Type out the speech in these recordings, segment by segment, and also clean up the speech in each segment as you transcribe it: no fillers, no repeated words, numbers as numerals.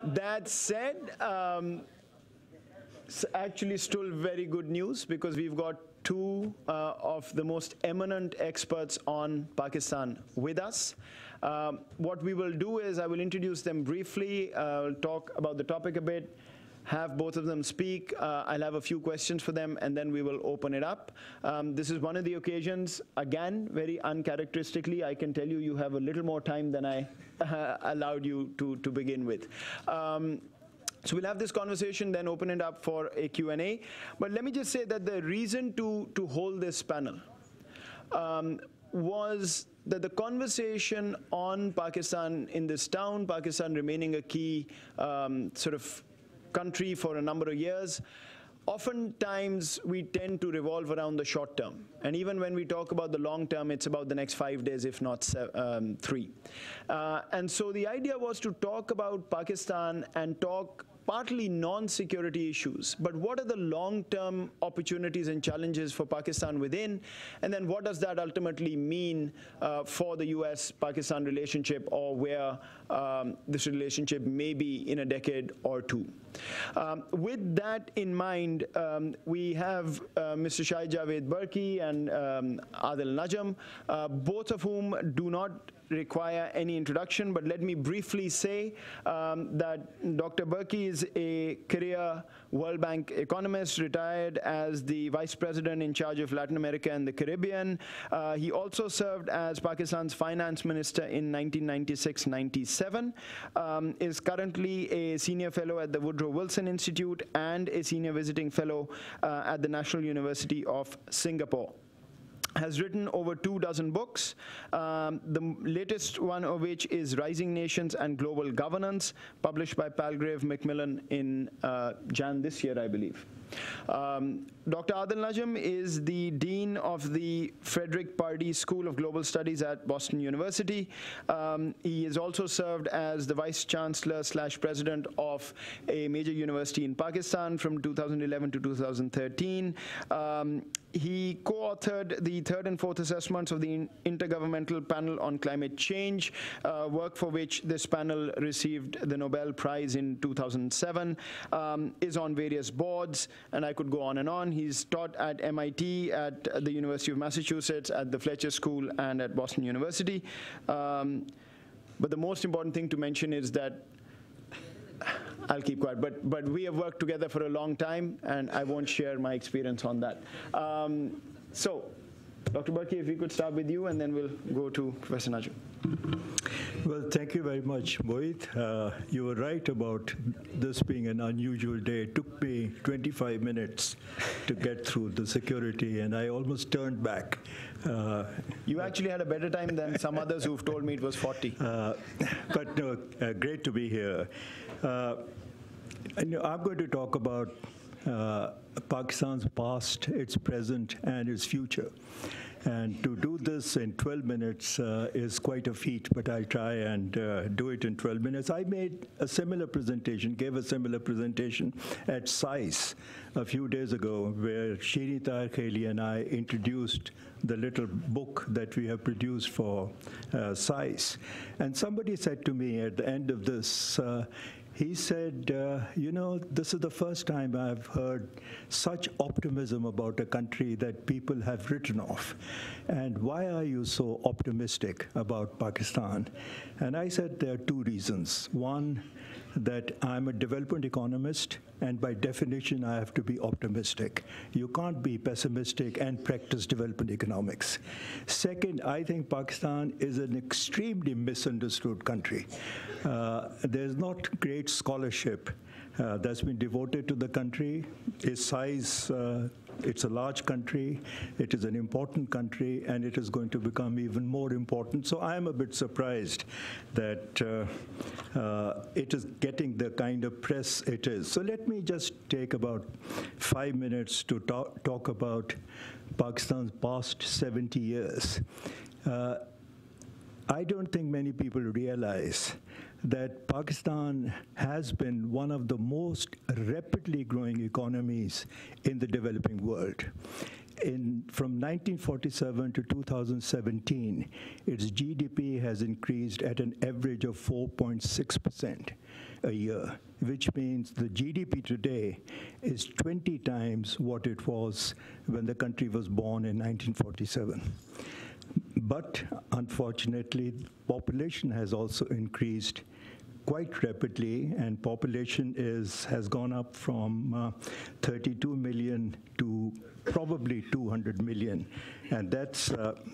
That said, it's actually still very good news because we've got two of the most eminent experts on Pakistan with us. What we will do is I will introduce them briefly, talk about the topic a bit, have both of them speak. I'll have a few questions for them, and then we will open it up. This is one of the occasions, again, very uncharacteristically, I can tell you, you have a little more time than I allowed you to begin with. So we'll have this conversation, then open it up for a Q&A. But let me just say that the reason to hold this panel was that the conversation on Pakistan in this town, Pakistan remaining a key sort of country for a number of years, oftentimes we tend to revolve around the short term. And even when we talk about the long term, it's about the next 5 days, if not 3. And so the idea was to talk about Pakistan and talk partly non-security issues, but what are the long-term opportunities and challenges for Pakistan within, and then what does that ultimately mean for the US-Pakistan relationship, or where this relationship may be in a decade or two. With that in mind, we have Mr. Shahid Javed Burki and Adil Najam, both of whom do not require any introduction, but let me briefly say that Dr. Burki is a career World Bank economist, retired as the Vice President in charge of Latin America and the Caribbean. He also served as Pakistan's Finance Minister in 1996-97, is currently a Senior Fellow at the Woodrow Wilson Institute and a Senior Visiting Fellow at the National University of Singapore. Has written over 24 books, the latest one of which is Rising Nations and Global Governance, published by Palgrave Macmillan in Jan this year, I believe. Dr. Adil Najam is the Dean of the Frederick Pardee School of Global Studies at Boston University. He has also served as the Vice Chancellor / President of a major university in Pakistan from 2011 to 2013. He co-authored the third and fourth assessments of the Intergovernmental Panel on Climate Change, work for which this panel received the Nobel Prize in 2007, is on various boards, and I could go on and on. He's taught at MIT, at the University of Massachusetts, at the Fletcher School, and at Boston University. But the most important thing to mention is that I'll keep quiet, but we have worked together for a long time, and I won't share my experience on that. So, Dr. Burki, if we could start with you, and then we'll go to Professor Najam. Well, thank you very much, Mohit. You were right about this being an unusual day. It took me 25 minutes to get through the security, and I almost turned back. You actually had a better time than some others who've told me it was 40. But no, great to be here. I'm going to talk about Pakistan's past, its present, and its future. And to do this in 12 minutes is quite a feat, but I'll try and do it in 12 minutes. I made a similar presentation, gave a similar presentation at SAIS a few days ago, where Shirin Tahir Kheli and I introduced the little book that we have produced for SAIS. And somebody said to me at the end of this, he said, you know, this is the first time I've heard such optimism about a country that people have written off. And why are you so optimistic about Pakistan? And I said there are two reasons. One, that I'm a development economist, and by definition, I have to be optimistic. You can't be pessimistic and practice development economics. Second, I think Pakistan is an extremely misunderstood country. There's not great scholarship that's been devoted to the country. Its size, it's a large country, it is an important country, and it is going to become even more important. So I'm a bit surprised that it is getting the kind of press it is. So let me just take about 5 minutes to talk about Pakistan's past 70 years. I don't think many people realize that Pakistan has been one of the most rapidly growing economies in the developing world. From 1947 to 2017, its GDP has increased at an average of 4.6%. a year, which means the GDP today is 20 times what it was when the country was born in 1947. But unfortunately, population has also increased quite rapidly, and population has gone up from 32 million to probably 200 million, and that's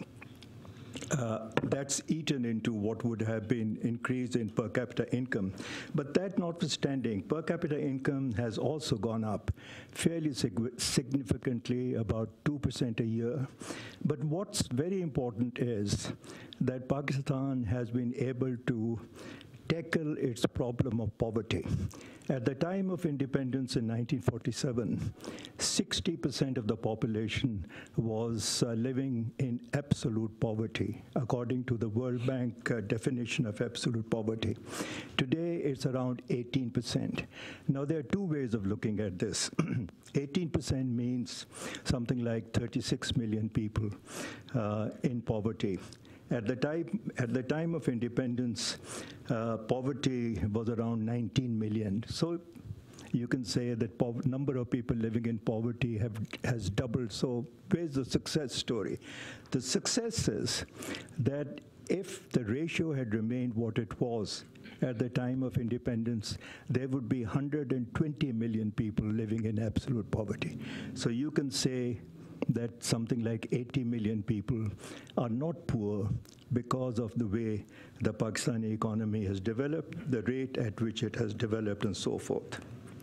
eaten into what would have been increased in per capita income. But that notwithstanding, per capita income has also gone up fairly significantly, about 2% a year. But what's very important is that Pakistan has been able to tackle its problem of poverty. At the time of independence in 1947, 60% of the population was living in absolute poverty, according to the World Bank definition of absolute poverty. Today, it's around 18%. Now, there are two ways of looking at this. 18% means something like 36 million people in poverty. At the time of independence, poverty was around 19 million. So you can say that number of people living in poverty has doubled. So where's the success story? The success is that if the ratio had remained what it was at the time of independence, there would be 120 million people living in absolute poverty. So you can say that something like 80 million people are not poor because of the way the Pakistani economy has developed, the rate at which it has developed, and so forth.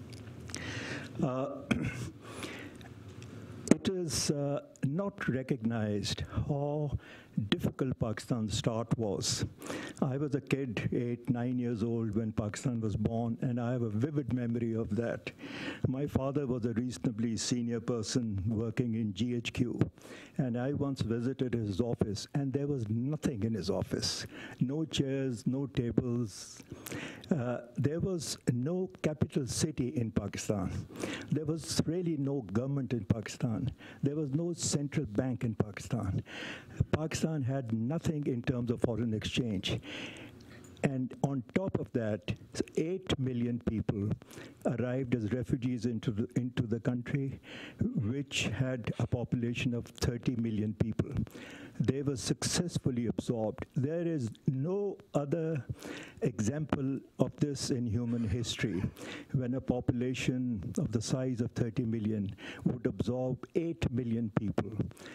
It is not recognized how difficult Pakistan's start was. I was a kid, 8, 9 years old when Pakistan was born, and I have a vivid memory of that. My father was a reasonably senior person working in GHQ, and I once visited his office, and there was nothing in his office. No chairs, no tables. There was no capital city in Pakistan. There was really no government in Pakistan. There was no central bank in Pakistan. Pakistan had nothing in terms of foreign exchange. And on top of that, 8 million people arrived as refugees into the country, which had a population of 30 million people. They were successfully absorbed. There is no other example of this in human history, when a population of the size of 30 million would absorb 8 million people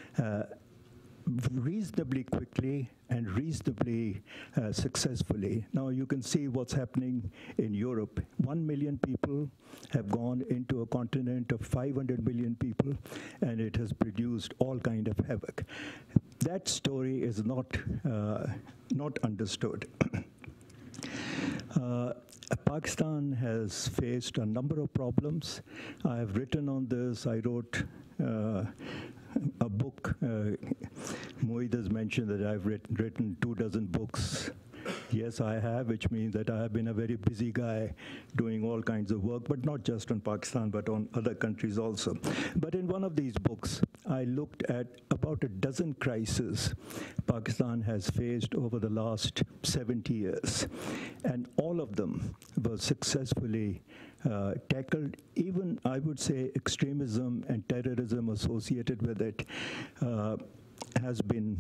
reasonably quickly and reasonably successfully. Now you can see what's happening in Europe. 1 million people have gone into a continent of 500 million people, and it has produced all kind of havoc. That story is not understood. Pakistan has faced a number of problems. I have written on this. I wrote a book. Moeed has mentioned that I've written 24 books. Yes, I have, which means that I have been a very busy guy doing all kinds of work, but not just on Pakistan, but on other countries also. But in one of these books, I looked at about a dozen crises Pakistan has faced over the last 70 years, and all of them were successfully tackled. Even, I would say, extremism and terrorism associated with it has been,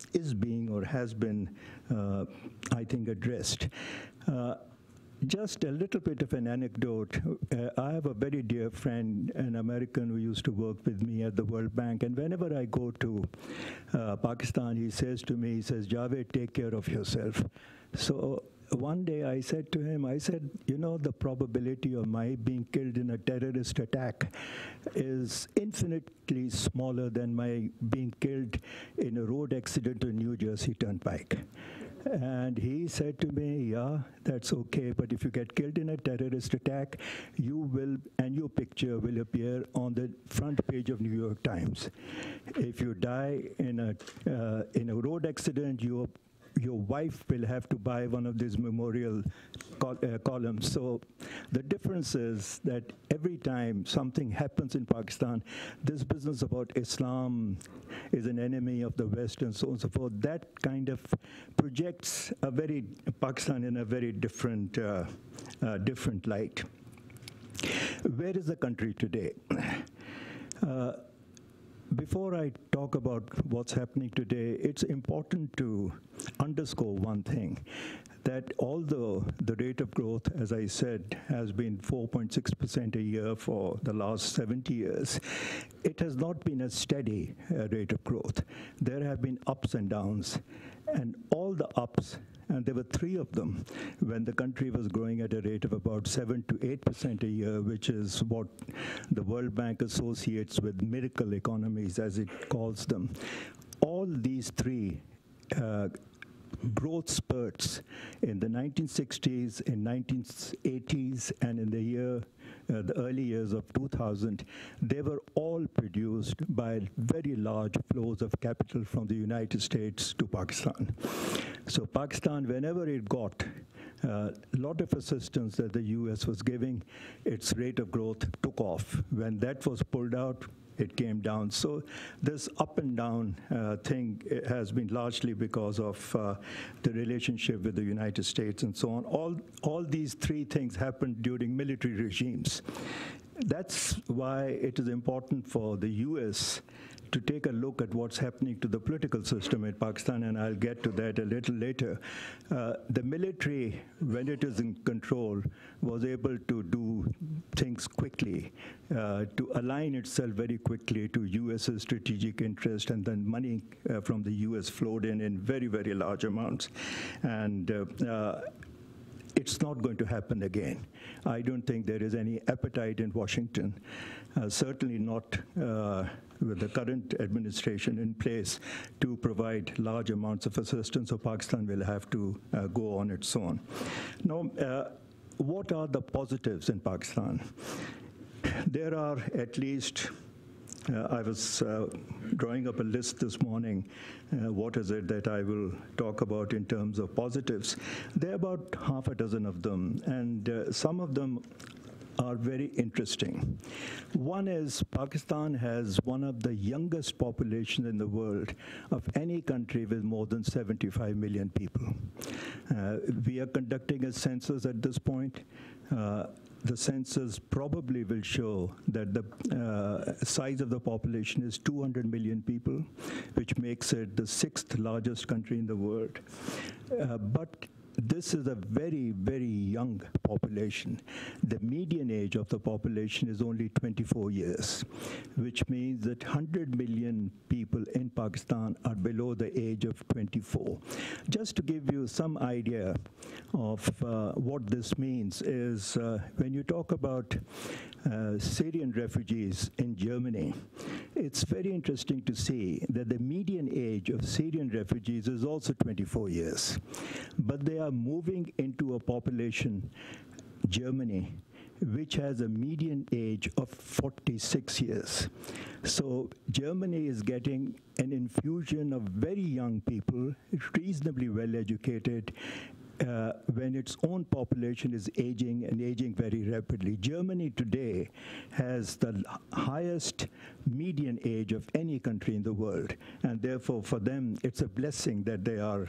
I think, addressed. Just a little bit of an anecdote. I have a very dear friend, an American who used to work with me at the World Bank, and whenever I go to Pakistan, he says to me, he says, "Javed, take care of yourself." So one day I said to him, I said, you know, the probability of my being killed in a terrorist attack is infinitely smaller than my being killed in a road accident on New Jersey Turnpike. And he said to me, yeah, that's okay, but if you get killed in a terrorist attack, you will, and your picture will appear on the front page of New York Times. If you die in a road accident, your wife will have to buy one of these memorial columns. So the difference is that every time something happens in Pakistan, this business about Islam is an enemy of the West and so on and so forth, that kind of projects Pakistan in a very different light. Where is the country today? Before I talk about what's happening today, it's important to underscore one thing, that although the rate of growth, as I said, has been 4.6% a year for the last 70 years, it has not been a steady rate of growth. There have been ups and downs, and all the ups, and there were 3 of them, when the country was growing at a rate of about 7 to 8% a year, which is what the World Bank associates with miracle economies, as it calls them. All these 3 growth spurts in the 1960s, in 1980s, and in the early years of 2000, they were all produced by very large flows of capital from the United States to Pakistan. So Pakistan, whenever it got a lot of assistance that the US was giving, its rate of growth took off. When that was pulled out, it came down. So this up and down thing has been largely because of the relationship with the United States and so on. All these 3 things happened during military regimes. That's why it is important for the US to take a look at what's happening to the political system in Pakistan, and I'll get to that a little later. The military, when it is in control, was able to do things quickly, to align itself very quickly to US's strategic interest, and then money from the US flowed in very, very large amounts. And it's not going to happen again. I don't think there is any appetite in Washington, certainly not with the current administration in place, to provide large amounts of assistance, so Pakistan will have to go on its own. Now, what are the positives in Pakistan? There are at least, I was drawing up a list this morning, what is it that I will talk about in terms of positives. There are about half a dozen of them, and some of them are very interesting. One is Pakistan has one of the youngest populations in the world of any country with more than 75 million people. We are conducting a census at this point. The census probably will show that the size of the population is 200 million people, which makes it the 6th largest country in the world. But this is a very, very young population. The median age of the population is only 24 years, which means that 100 million people in Pakistan are below the age of 24. Just to give you some idea of what this means is when you talk about Syrian refugees in Germany, it's very interesting to see that the median age of Syrian refugees is also 24 years. But they are moving into a population, Germany, which has a median age of 46 years. So Germany is getting an infusion of very young people, reasonably well educated, when its own population is aging and aging very rapidly. Germany today has the highest median age of any country in the world, and therefore for them it's a blessing that they are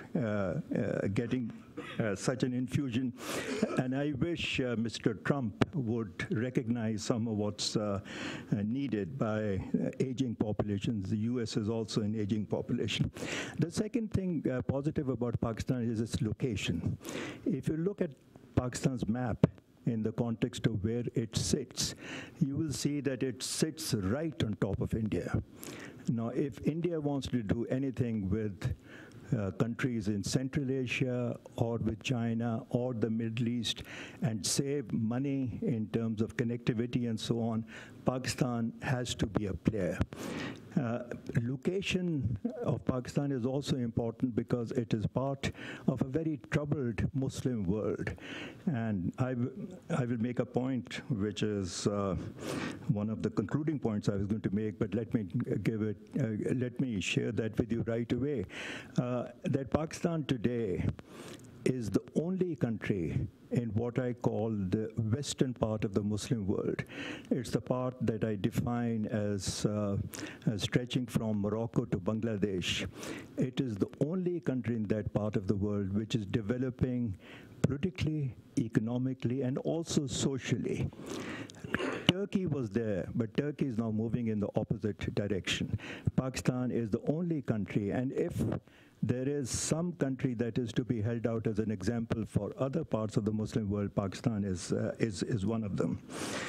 getting such an infusion. And I wish Mr. Trump would recognize some of what's needed by aging populations. The US is also an aging population. The second thing positive about Pakistan is its location. If you look at Pakistan's map in the context of where it sits, you will see that it sits right on top of India. Now, if India wants to do anything with countries in Central Asia or with China or the Middle East and save money in terms of connectivity and so on, Pakistan has to be a player. Location of Pakistan is also important because it is part of a very troubled Muslim world. And I will make a point, which is one of the concluding points I was going to make, but let me share that with you right away. That Pakistan today is the only country in what I call the western part of the Muslim world. It's the part that I define as stretching from Morocco to Bangladesh. It is the only country in that part of the world which is developing politically, economically, and also socially. Turkey was there, but Turkey is now moving in the opposite direction. Pakistan is the only country, and if there is some country that is to be held out as an example for other parts of the Muslim world, Pakistan is one of them.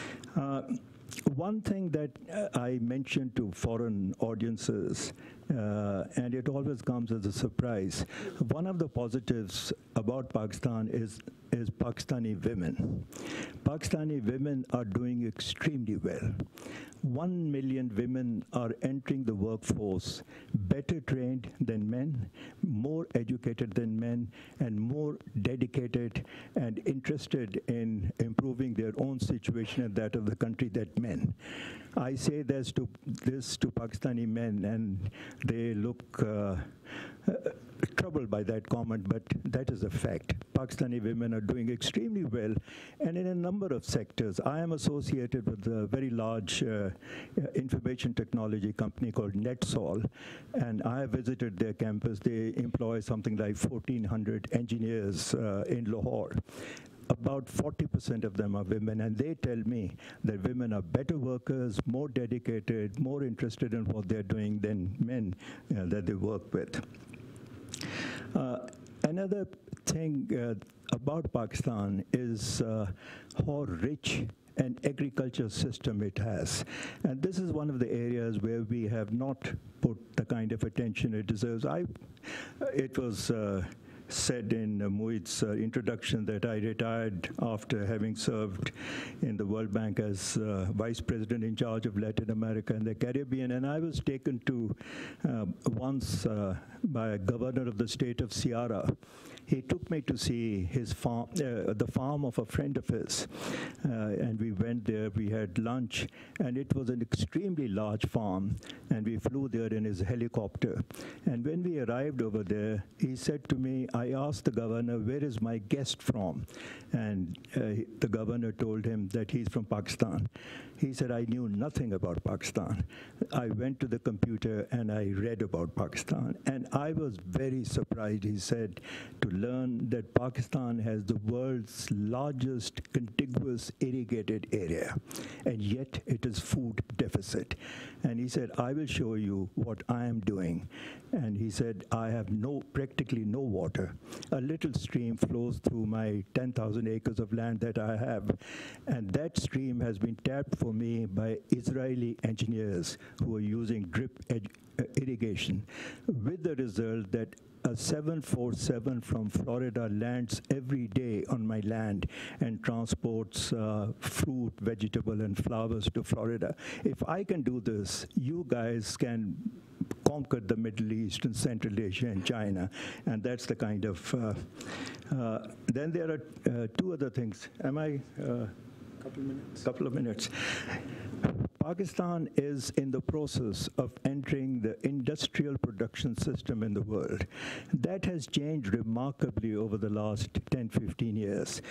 One thing that I mentioned to foreign audiences, and it always comes as a surprise, one of the positives about Pakistan is Pakistani women. Pakistani women are doing extremely well. 1 million women are entering the workforce, better trained than men, more educated than men, and more dedicated and interested in improving their own situation and that of the country than men. I say this to Pakistani men, and they look troubled by that comment, but that is a fact. Pakistani women are doing extremely well, and in a number of sectors. I am associated with a very large information technology company called NetSol, and I have visited their campus. They employ something like 1,400 engineers in Lahore. About 40% of them are women, and they tell me that women are better workers, more dedicated, more interested in what they're doing than men that they work with. Another thing about Pakistan is how rich an agriculture system it has. And this is one of the areas where we have not put the kind of attention it deserves. It was said in Muhit's introduction that I retired after having served in the World Bank as vice president in charge of Latin America and the Caribbean, and I was taken to once by a governor of the state of Ceará. He took me to see his farm, the farm of a friend of his, and we went there, we had lunch, and it was an extremely large farm, and we flew there in his helicopter. And when we arrived over there, he said to me, I asked the governor, where is my guest from? And the governor told him that he's from Pakistan. He said, I knew nothing about Pakistan. I went to the computer and I read about Pakistan. And I was very surprised, he said, to learn that Pakistan has the world's largest contiguous irrigated area. And yet it is food deficit. And he said, I will show you what I am doing. And he said, I have practically no water. A little stream flows through my 10,000 acres of land that I have. And that stream has been tapped for me by Israeli engineers who are using drip irrigation, with the result that a 747 from Florida lands every day on my land and transports fruit, vegetable, and flowers to Florida. If I can do this, you guys can conquer the Middle East and Central Asia and China, and that's the kind of... then there are two other things. Am I... Couple of minutes. Pakistan is in the process of entering the industrial production system in the world. That has changed remarkably over the last 10, 15 years.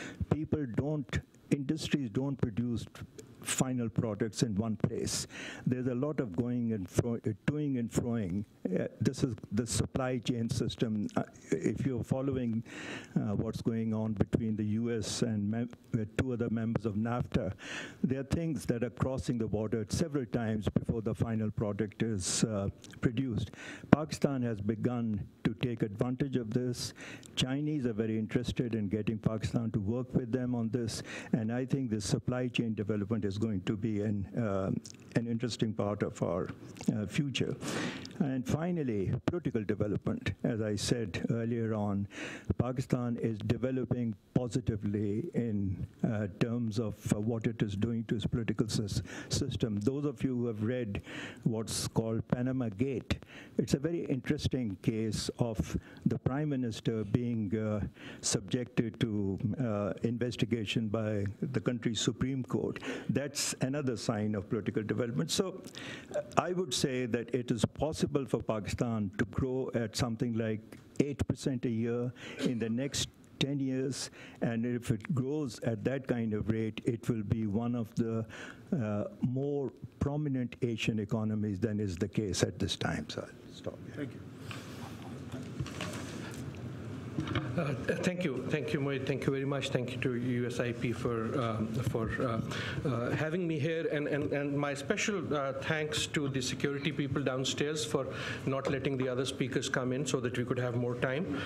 Industries don't produce final products in one place. There's a lot of going and toing and froing. This is the supply chain system. If you're following what's going on between the US and two other members of NAFTA, there are things that are crossing the border several times before the final product is produced. Pakistan has begun to take advantage of this. Chinese are very interested in getting Pakistan to work with them on this, and I think the supply chain development is going to be an interesting part of our future. And finally, political development. As I said earlier on, Pakistan is developing positively in terms of what it is doing to its political system. Those of you who have read what's called Panama Gate, it's a very interesting case of the Prime Minister being subjected to investigation by the country's Supreme Court. That's another sign of political development. So I would say that it is possible for Pakistan to grow at something like 8% a year in the next 10 years, and if it grows at that kind of rate, it will be one of the more prominent Asian economies than is the case at this time. So I'll stop here. Thank you. Thank you, Mohit. Thank you very much. Thank you to USIP for having me here, and my special thanks to the security people downstairs for not letting the other speakers come in so that we could have more time.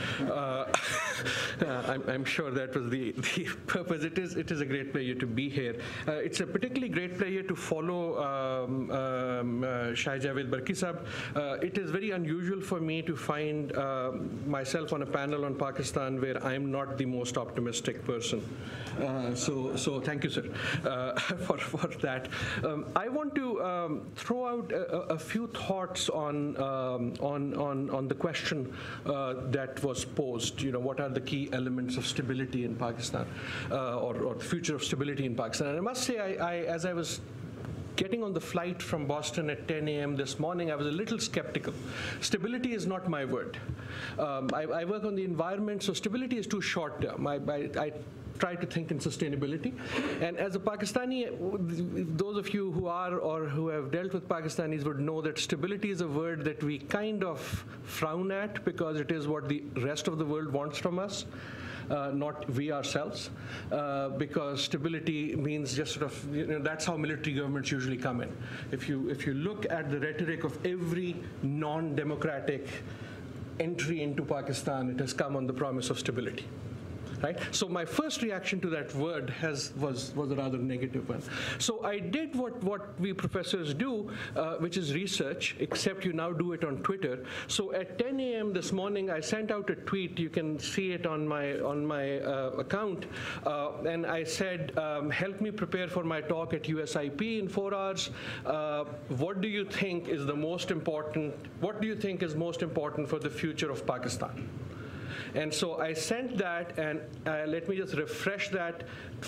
I'm sure that was the purpose. It is a great pleasure to be here. It's a particularly great pleasure to follow Shahid Javed Burki Sahab. It is very unusual for me to find myself on a panel on Pakistan where I'm not the most optimistic person. So thank you, sir, for that. I want to throw out a few thoughts on the question that was posed. You know, what are the key elements of stability in Pakistan, or the future of stability in Pakistan? And I must say, as I was getting on the flight from Boston at 10 a.m. this morning, I was a little skeptical. Stability is not my word. I work on the environment, so stability is too short term. I try to think in sustainability. And as a Pakistani, those of you who are or who have dealt with Pakistanis would know that stability is a word that we kind of frown at because it is what the rest of the world wants from us. Not we ourselves, because stability means just sort of, you know, that's how military governments usually come in. If you look at the rhetoric of every non-democratic entry into Pakistan, it has come on the promise of stability. Right? So my first reaction to that word was a rather negative one. So I did what we professors do, which is research, except you now do it on Twitter. So at 10 a.m. this morning, I sent out a tweet. You can see it on my account, and I said, "Help me prepare for my talk at USIP in 4 hours. What do you think is the most important? What do you think is most important for the future of Pakistan?" And so I sent that, and let me just refresh that.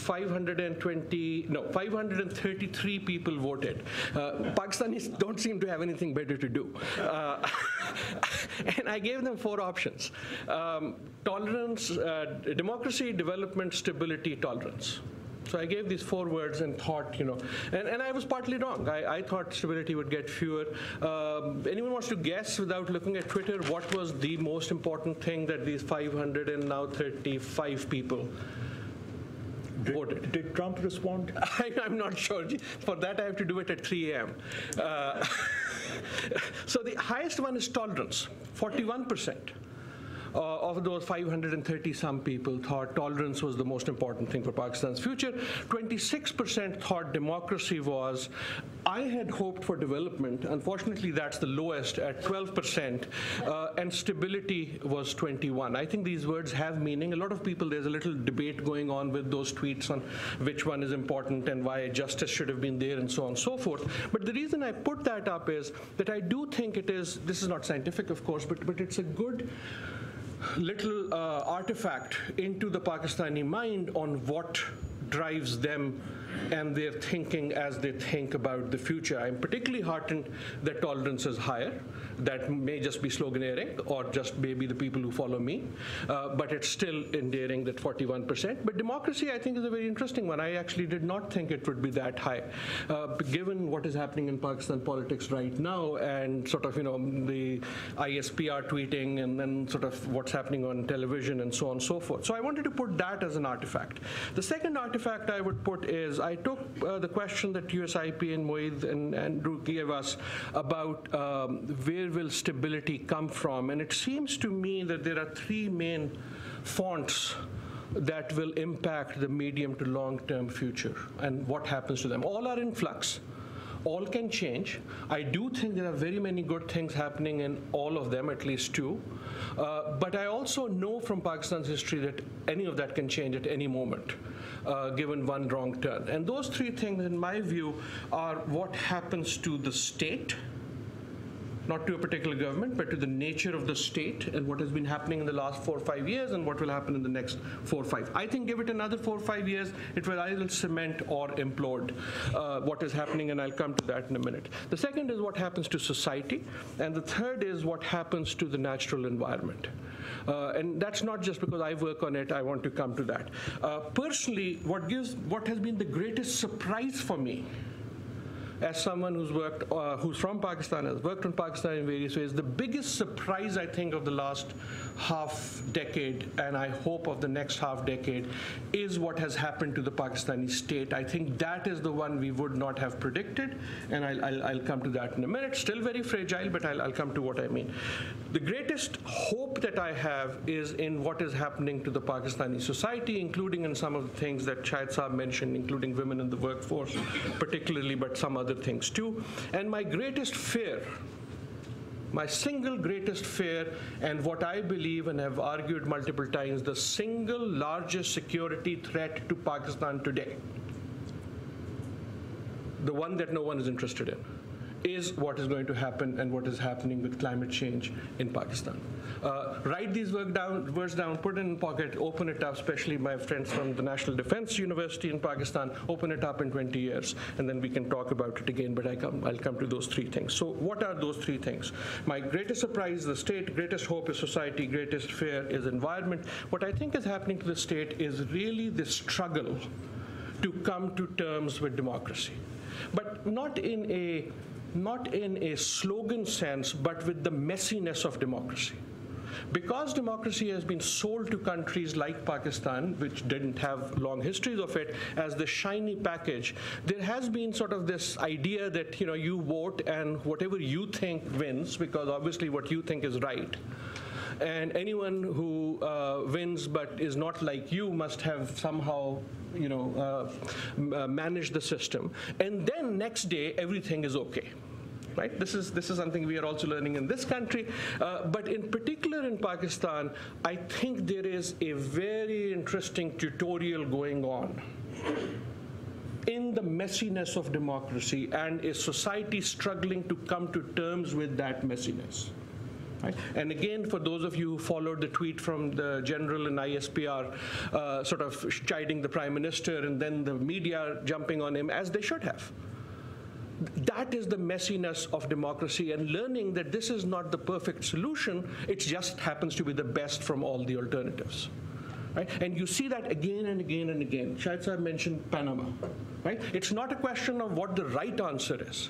533 people voted. Pakistanis don't seem to have anything better to do. And I gave them 4 options. Tolerance, democracy, development, stability, tolerance. So I gave these 4 words and thought, you know, and I was partly wrong. I thought stability would get fewer. Anyone wants to guess without looking at Twitter what was the most important thing that these 535 people voted? Did Trump respond? I'm not sure. For that, I have to do it at 3 a.m. So the highest one is tolerance, 41%. Of those 530-some people thought tolerance was the most important thing for Pakistan's future. 26% thought democracy was. I had hoped for development. Unfortunately, that's the lowest at 12%, and stability was 21%. I think these words have meaning. A lot of people, there's a little debate going on with those tweets on which one is important and why justice should have been there and so on and so forth. But the reason I put that up is that I do think it is, this is not scientific, of course, but it's a good little artifact into the Pakistani mind on what drives them and their thinking as they think about the future. I'm particularly heartened that tolerance is higher. That may just be sloganeering or just maybe the people who follow me, but it's still endearing, that 41%. But democracy, I think, is a very interesting one. I actually did not think it would be that high, given what is happening in Pakistan politics right now and sort of, you know, the ISPR tweeting and then sort of what's happening on television and so on and so forth. So I wanted to put that as an artifact. The second artifact I would put is I took the question that USIP and Moeed and Andrew gave us about where will stability come from, and it seems to me that there are 3 main fonts that will impact the medium to long-term future and what happens to them. All are in flux. All can change. I do think there are very many good things happening in all of them, at least two. But I also know from Pakistan's history that any of that can change at any moment, given one wrong turn. And those three things, in my view, are what happens to the state, not to a particular government, but to the nature of the state and what has been happening in the last 4 or 5 years and what will happen in the next 4 or 5. I think give it another 4 or 5 years, it will either cement or implode what is happening, and I'll come to that in a minute. The second is what happens to society, and the third is what happens to the natural environment. And that's not just because I work on it, I want to come to that. Personally, what has been the greatest surprise for me, as someone who's from Pakistan, has worked in Pakistan in various ways, the biggest surprise, I think, of the last half decade, and I hope of the next half decade, is what has happened to the Pakistani state. I think that is the one we would not have predicted, and I'll come to that in a minute. Still very fragile, but I'll come to what I mean. The greatest hope that I have is in what is happening to the Pakistani society, including in some of the things that Shahid Saab mentioned, including women in the workforce particularly, but some other things too. And my greatest fear, my single greatest fear, and what I believe and have argued multiple times, the single largest security threat to Pakistan today, the one that no one is interested in, is what is going to happen and what is happening with climate change in Pakistan. Write these words down, put it in a pocket, open it up, especially my friends from the National Defense University in Pakistan, open it up in 20 years, and then we can talk about it again, but I'll come to those three things. So what are those three things? My greatest surprise is the state, greatest hope is society, greatest fear is environment. What I think is happening to the state is really the struggle to come to terms with democracy, but not in a slogan sense, but with the messiness of democracy. Because democracy has been sold to countries like Pakistan, which didn't have long histories of it, as the shiny package, there has been sort of this idea that you vote and whatever you think wins, because obviously what you think is right. And anyone who wins but is not like you must have somehow managed the system. And then next day, everything is okay. Right? This is something we are also learning in this country, but in particular in Pakistan, I think there is a very interesting tutorial going on in the messiness of democracy and a society struggling to come to terms with that messiness. Right? And again, for those of you who followed the tweet from the general in ISPR, sort of chiding the prime minister and then the media jumping on him, as they should have. That is the messiness of democracy, and learning that this is not the perfect solution, it just happens to be the best from all the alternatives. Right? And you see that again and again and again. Shahid Saab mentioned Panama. Right? It's not a question of what the right answer is.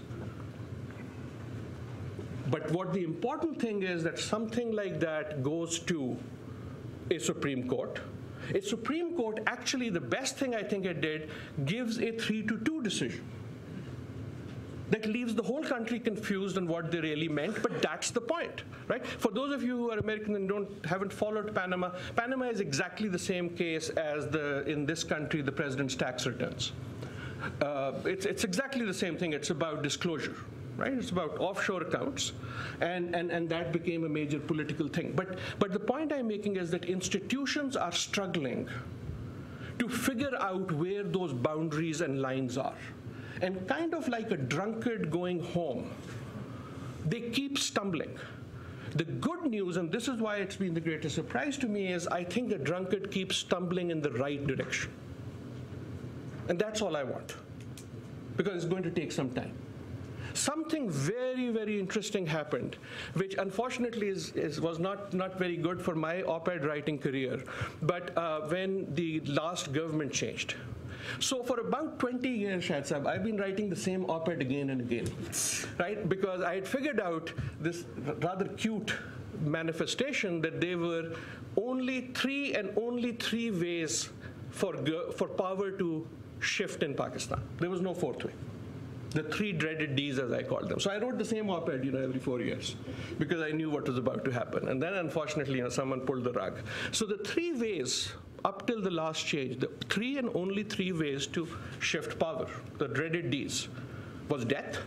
But what the important thing is that something like that goes to a Supreme Court. A Supreme Court, actually the best thing I think it did, gives a 3-2 decision. That leaves the whole country confused on what they really meant, but that's the point, right? For those of you who are American and haven't followed Panama, Panama is exactly the same case as in this country, the president's tax returns. It's exactly the same thing. It's about disclosure, right? It's about offshore accounts, and that became a major political thing. But the point I'm making is that institutions are struggling to figure out where those boundaries and lines are. And kind of like a drunkard going home, they keep stumbling. The good news, and this is why it's been the greatest surprise to me, is I think the drunkard keeps stumbling in the right direction. And that's all I want, because it's going to take some time. Something very, very interesting happened, which unfortunately was not very good for my op-ed writing career, but when the last government changed. So for about 20 years, Shahid Saab, I've been writing the same op-ed again and again, right? Because I had figured out this rather cute manifestation that there were only three ways for power to shift in Pakistan. There was no fourth way. The three dreaded Ds, as I called them. So I wrote the same op-ed, every 4 years, because I knew what was about to happen. And then, unfortunately, someone pulled the rug. So the three ways up till the last change, the three and only three ways to shift power, the dreaded Ds, was death,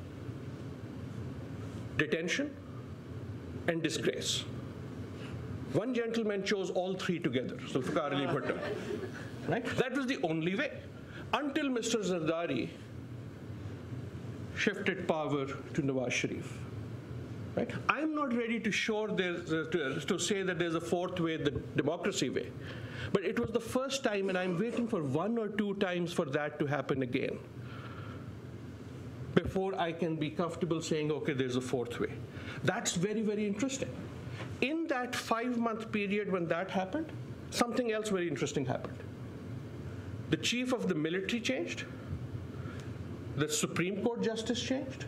detention, and disgrace. One gentleman chose all three together, Zulfikar Ali Bhutto. Right? That was the only way. Until Mr. Zardari shifted power to Nawaz Sharif. Right? I'm not ready to say that there's a fourth way, the democracy way. But it was the first time, and I'm waiting for 1 or 2 times for that to happen again before I can be comfortable saying, okay, there's a fourth way. That's very, very interesting. In that 5-month period when that happened, something else very interesting happened. The chief of the military changed. The Supreme Court justice changed.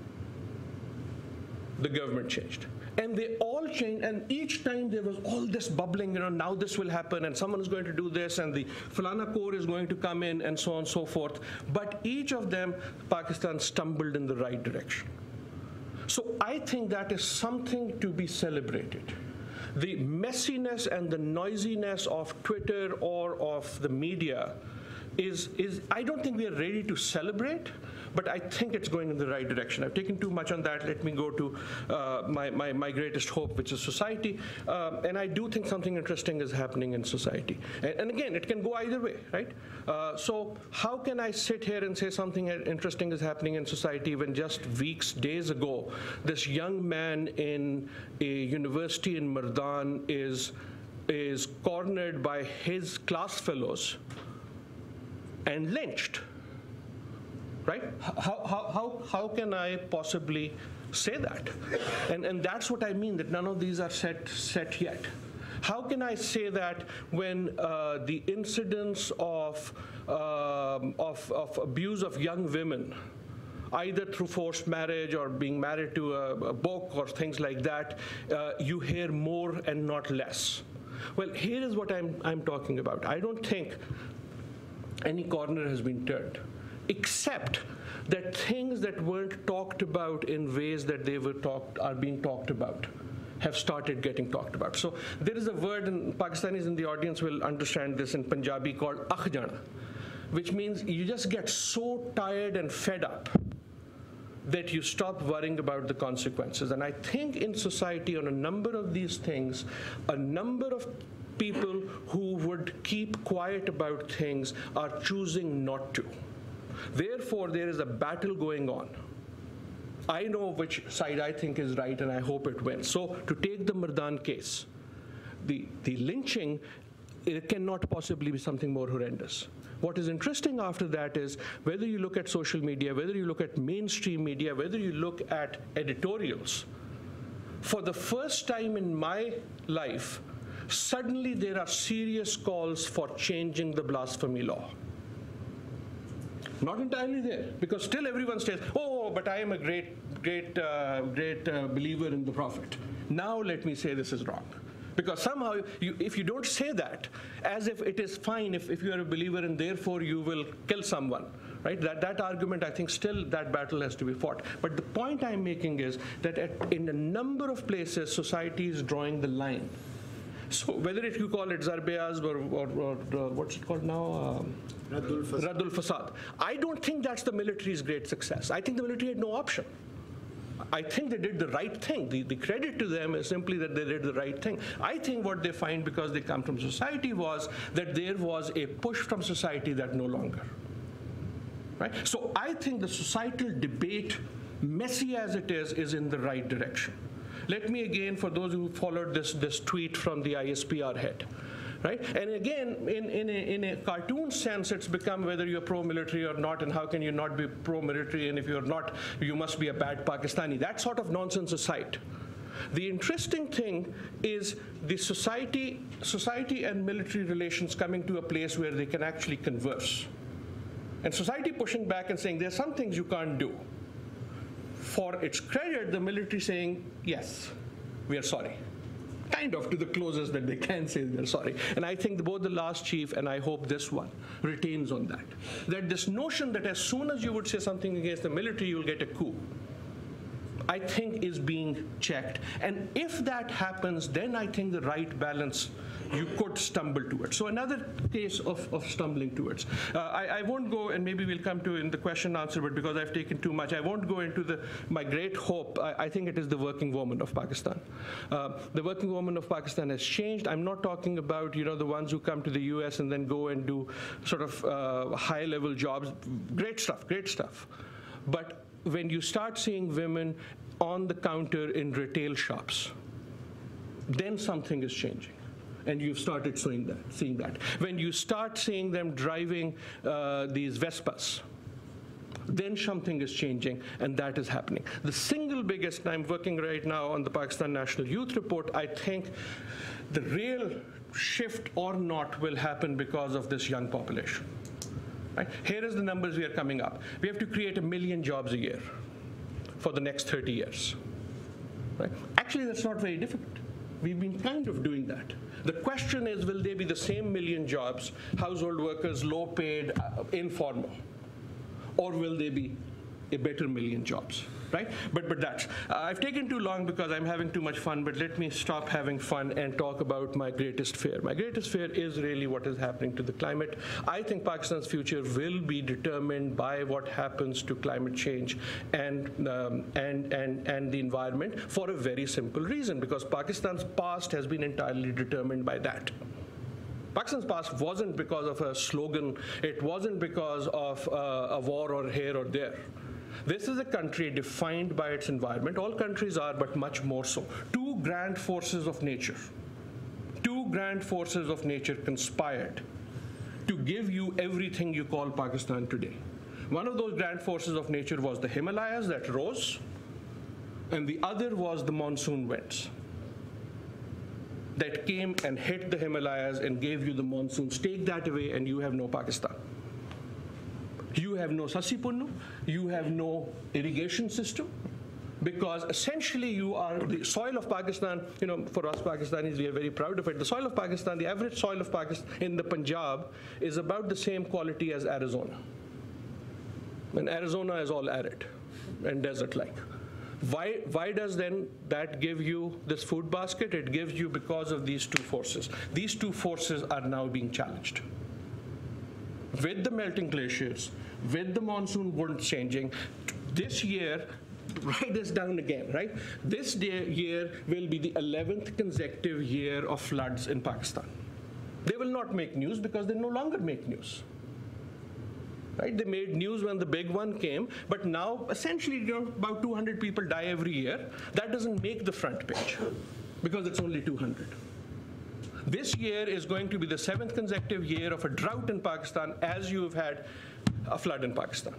The government changed. And they all changed, and each time there was all this bubbling, now this will happen, and someone is going to do this, and the Falana Corps is going to come in, and so on and so forth. But each of them, Pakistan stumbled in the right direction. So I think that is something to be celebrated. The messiness and the noisiness of Twitter or of the media is I don't think we are ready to celebrate, but I think it's going in the right direction. I've taken too much on that. Let me go to my greatest hope, which is society. And I do think something interesting is happening in society. And again, it can go either way, right? So how can I sit here and say something interesting is happening in society when just days ago, this young man in a university in Mardan is cornered by his class fellows and lynched, right? How can I possibly say that? And that's what I mean, that none of these are set yet. How can I say that when the incidents of abuse of young women, either through forced marriage or being married to a book or things like that, you hear more and not less? Well, here is what I'm talking about. I don't think any corner has been turned, except that things that weren't talked about in ways that they are being talked about have started getting talked about. So there is a word, and Pakistanis in the audience will understand this in Punjabi, called akh jana, which means you just get so tired and fed up that you stop worrying about the consequences. And I think in society, on a number of these things, a number of people who would keep quiet about things are choosing not to. Therefore, there is a battle going on. I know which side I think is right, and I hope it wins. So to take the Mardan case, the lynching, it cannot possibly be something more horrendous. What is interesting after that is whether you look at social media, whether you look at mainstream media, whether you look at editorials, for the first time in my life, suddenly there are serious calls for changing the blasphemy law. Not entirely there, because still everyone says, oh, but I am a great believer in the Prophet. Now let me say this is wrong. Because somehow, if you don't say that, as if it is fine if you are a believer and therefore you will kill someone, right? That argument, I think still that battle has to be fought. But the point I'm making is that in a number of places, society is drawing the line. So whether if you call it Zarbeaz or what's it called now? Raddul Fasad. I don't think that's the military's great success. I think the military had no option. I think they did the right thing. The credit to them is simply that they did the right thing. I think what they find, because they come from society, was that there was a push from society that no longer. Right? So I think the societal debate, messy as it is in the right direction. Let me again, for those who followed this tweet from the ISPR head, right? And again, in a cartoon sense, it's become whether you're pro-military or not, and how can you not be pro-military, and if you're not, you must be a bad Pakistani. That sort of nonsense aside, the interesting thing is the society and military relations coming to a place where they can actually converse. And society pushing back and saying, there's some things you can't do. For its credit, the military saying, yes, we are sorry. Kind of to the closest that they can say they're sorry. And I think both the last chief and I hope this one retains on that. That this notion that as soon as you would say something against the military, you'll get a coup, I think is being checked. And if that happens, then I think the right balance you could stumble towards. So another case of stumbling towards. I won't go, and maybe we'll come to in the question answer, but because I've taken too much, I won't go into my great hope. I think it is the working woman of Pakistan. The working woman of Pakistan has changed. I'm not talking about, the ones who come to the US and then go and do sort of high-level jobs. Great stuff, great stuff. But when you start seeing women on the counter in retail shops, then something is changing. And you've started seeing that. When you start seeing them driving these Vespas, then something is changing, and that is happening. The single biggest, I'm working right now on the Pakistan National Youth Report, I think the real shift or not will happen because of this young population. Right? Here is the numbers we are coming up. We have to create 1 million jobs a year for the next 30 years. Right? Actually, that's not very difficult. We've been kind of doing that. The question is, will they be the same 1 million jobs, household workers, low paid, informal? Or will they be a better 1 million jobs, right? But that's, I've taken too long because I'm having too much fun, but let me stop having fun and talk about my greatest fear. My greatest fear is really what is happening to the climate. I think Pakistan's future will be determined by what happens to climate change and the environment for a very simple reason, because Pakistan's past has been entirely determined by that. Pakistan's past wasn't because of a slogan. It wasn't because of a war or here or there. This is a country defined by its environment. All countries are, but much more so. Two grand forces of nature conspired to give you everything you call Pakistan today. One of those grand forces of nature was the Himalayas that rose, and the other was the monsoon winds that came and hit the Himalayas and gave you the monsoons. Take that away and you have no Pakistan. You have no Sasipunnu, you have no irrigation system, because essentially you are, the soil of Pakistan, for us Pakistanis, we are very proud of it. The soil of Pakistan, the average soil of Pakistan in the Punjab is about the same quality as Arizona. And Arizona is all arid and desert-like. Why does then that give you this food basket? It gives you because of these two forces. These two forces are now being challenged. With the melting glaciers, with the monsoon winds changing, this year, write this down again, right? This year will be the 11th consecutive year of floods in Pakistan. They will not make news because they no longer make news. Right? They made news when the big one came, but now essentially about 200 people die every year. That doesn't make the front page because it's only 200. This year is going to be the 7th consecutive year of a drought in Pakistan, as you have had a flood in Pakistan.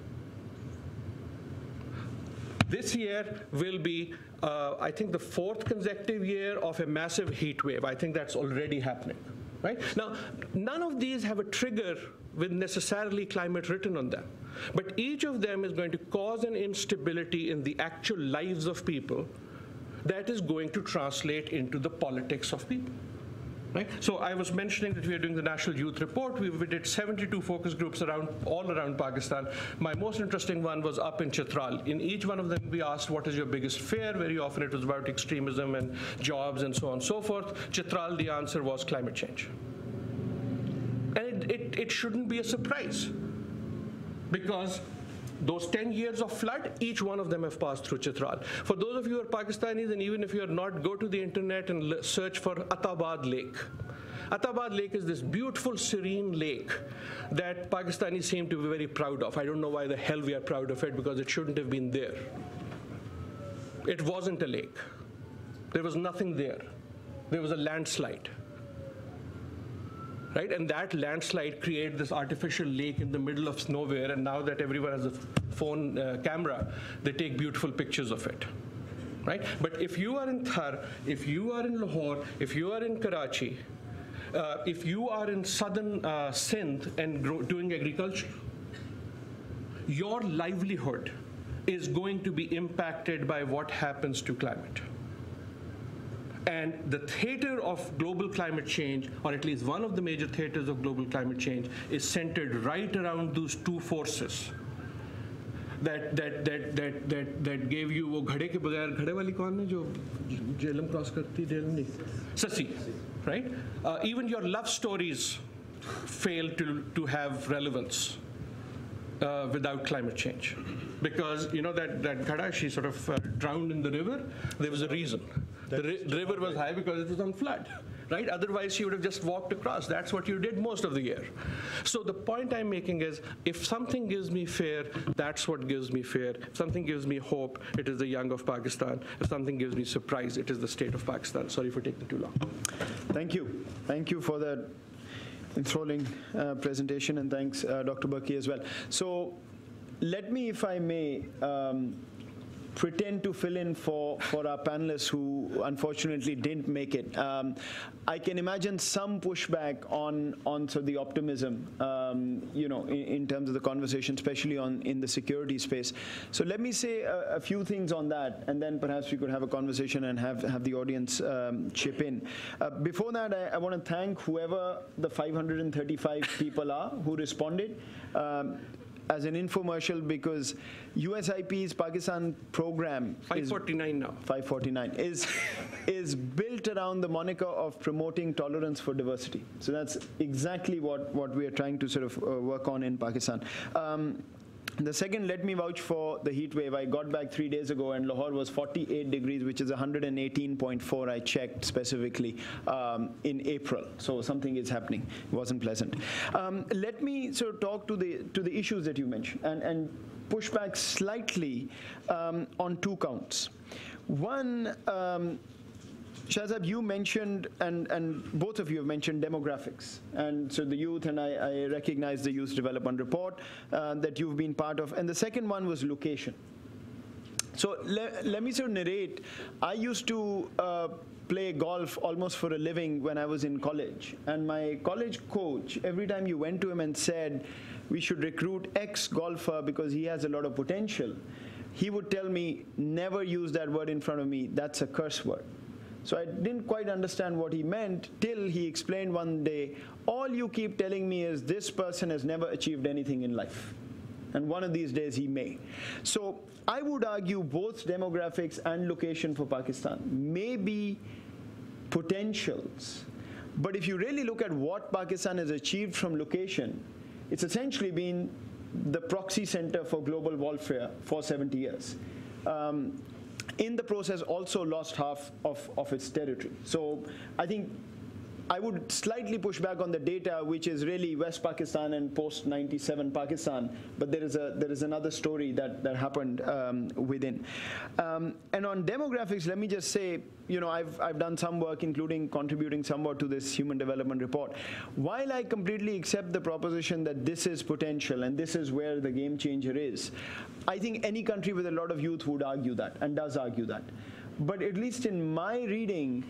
This year will be, I think, the 4th consecutive year of a massive heat wave. I think that's already happening. Right? Now, none of these have a trigger with necessarily climate written on them. But each of them is going to cause an instability in the actual lives of people that is going to translate into the politics of people. Right? So I was mentioning that we are doing the National Youth Report. We did 72 focus groups all around Pakistan. My most interesting one was up in Chitral. In each one of them, we asked, what is your biggest fear? Very often it was about extremism and jobs and so on and so forth. Chitral, the answer was climate change. And it shouldn't be a surprise, because those 10 years of flood, each one of them have passed through Chitral. For those of you who are Pakistanis, and even if you are not, go to the internet and search for Atabad Lake. Atabad Lake is this beautiful, serene lake that Pakistanis seem to be very proud of. I don't know why the hell we are proud of it, because it shouldn't have been there. It wasn't a lake. There was nothing there. There was a landslide. Right? And that landslide created this artificial lake in the middle of nowhere, and now that everyone has a phone camera, they take beautiful pictures of it. Right? But if you are in Thar, if you are in Lahore, if you are in Karachi, if you are in southern Sindh and doing agriculture, your livelihood is going to be impacted by what happens to climate. And the theater of global climate change, or at least one of the major theaters of global climate change, is centered right around those two forces. that gave you वो घड़े के बगैर घड़े वाली कौन है जो Jhelum cross करती जेलम नहीं ससी, right? Even your love stories fail to have relevance without climate change, because you know that Ghada, she sort of drowned in the river. There was a reason. The river was high because it was on flood, right? Otherwise, she would have just walked across. That's what you did most of the year. So the point I'm making is, if something gives me fear, that's what gives me fear. If something gives me hope, it is the young of Pakistan. If something gives me surprise, it is the state of Pakistan. Sorry for taking too long. Thank you. Thank you for that enthralling presentation, and thanks, Dr. Burki, as well. So let me, if I may, pretend to fill in for our panelists who unfortunately didn't make it. I can imagine some pushback on sort of the optimism, you know, in terms of the conversation, especially in the security space. So let me say a few things on that, and then perhaps we could have a conversation and have the audience chip in. Before that, I want to thank whoever the 535 people are who responded. As an infomercial, because USIP's Pakistan program 549 now. 549 is built around the moniker of promoting tolerance for diversity. So that's exactly what we are trying to sort of work on in Pakistan. The second, let me vouch for the heat wave. I got back 3 days ago, and Lahore was 48 degrees, which is 118.4. I checked specifically in April. So something is happening. It wasn't pleasant. Let me sort of talk to the issues that you mentioned and push back slightly on 2 counts. One, Shahzad, you mentioned, and both of you have mentioned demographics. And so the youth, and I recognize the Youth Development Report that you've been part of. And the second one was location. So let me sort of narrate. I used to play golf almost for a living when I was in college. And my college coach, every time you went to him and said, we should recruit X golfer because he has a lot of potential, he would tell me, never use that word in front of me. That's a curse word. So I didn't quite understand what he meant till he explained one day, all you keep telling me is this person has never achieved anything in life. And one of these days he may. So I would argue both demographics and location for Pakistan may be potentials. But if you really look at what Pakistan has achieved from location, it's essentially been the proxy center for global warfare for 70 years. In the process, also lost half of its territory. So I think I would slightly push back on the data, which is really West Pakistan and post-97 Pakistan, but there is another story that happened within. And on demographics, let me just say, you know, I've done some work, including contributing somewhat to this Human Development Report. While I completely accept the proposition that this is potential and this is where the game changer is, I think any country with a lot of youth would argue that, and does argue that. But at least in my reading,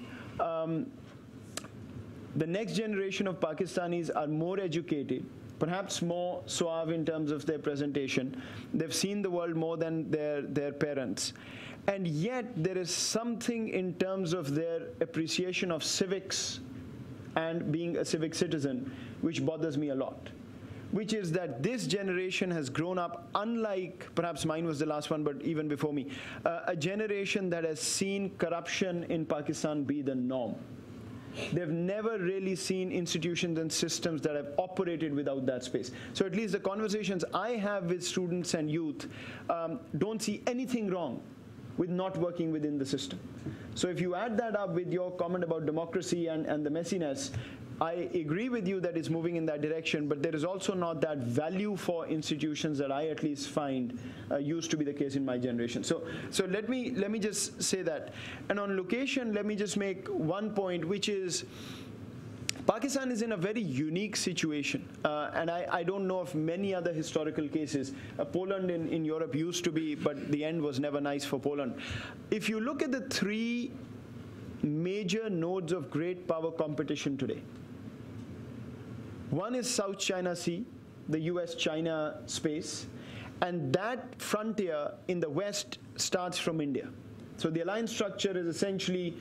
the next generation of Pakistanis are more educated, perhaps more suave in terms of their presentation. They've seen the world more than their parents. And yet there is something in terms of their appreciation of civics and being a civic citizen which bothers me a lot, which is that this generation has grown up, unlike, perhaps mine was the last one, but even before me, a generation that has seen corruption in Pakistan be the norm. They've never really seen institutions and systems that have operated without that space. So at least the conversations I have with students and youth don't see anything wrong with not working within the system. So if you add that up with your comment about democracy and the messiness, I agree with you that it's moving in that direction, but there is also not that value for institutions that I at least find used to be the case in my generation. So let me just say that. And on location, let me just make one point, which is Pakistan is in a very unique situation, and I don't know of many other historical cases. Poland in Europe used to be, but the end was never nice for Poland. If you look at the 3 major nodes of great power competition today, one is South China Sea, the US-China space, and that frontier in the west starts from India. So the alliance structure is essentially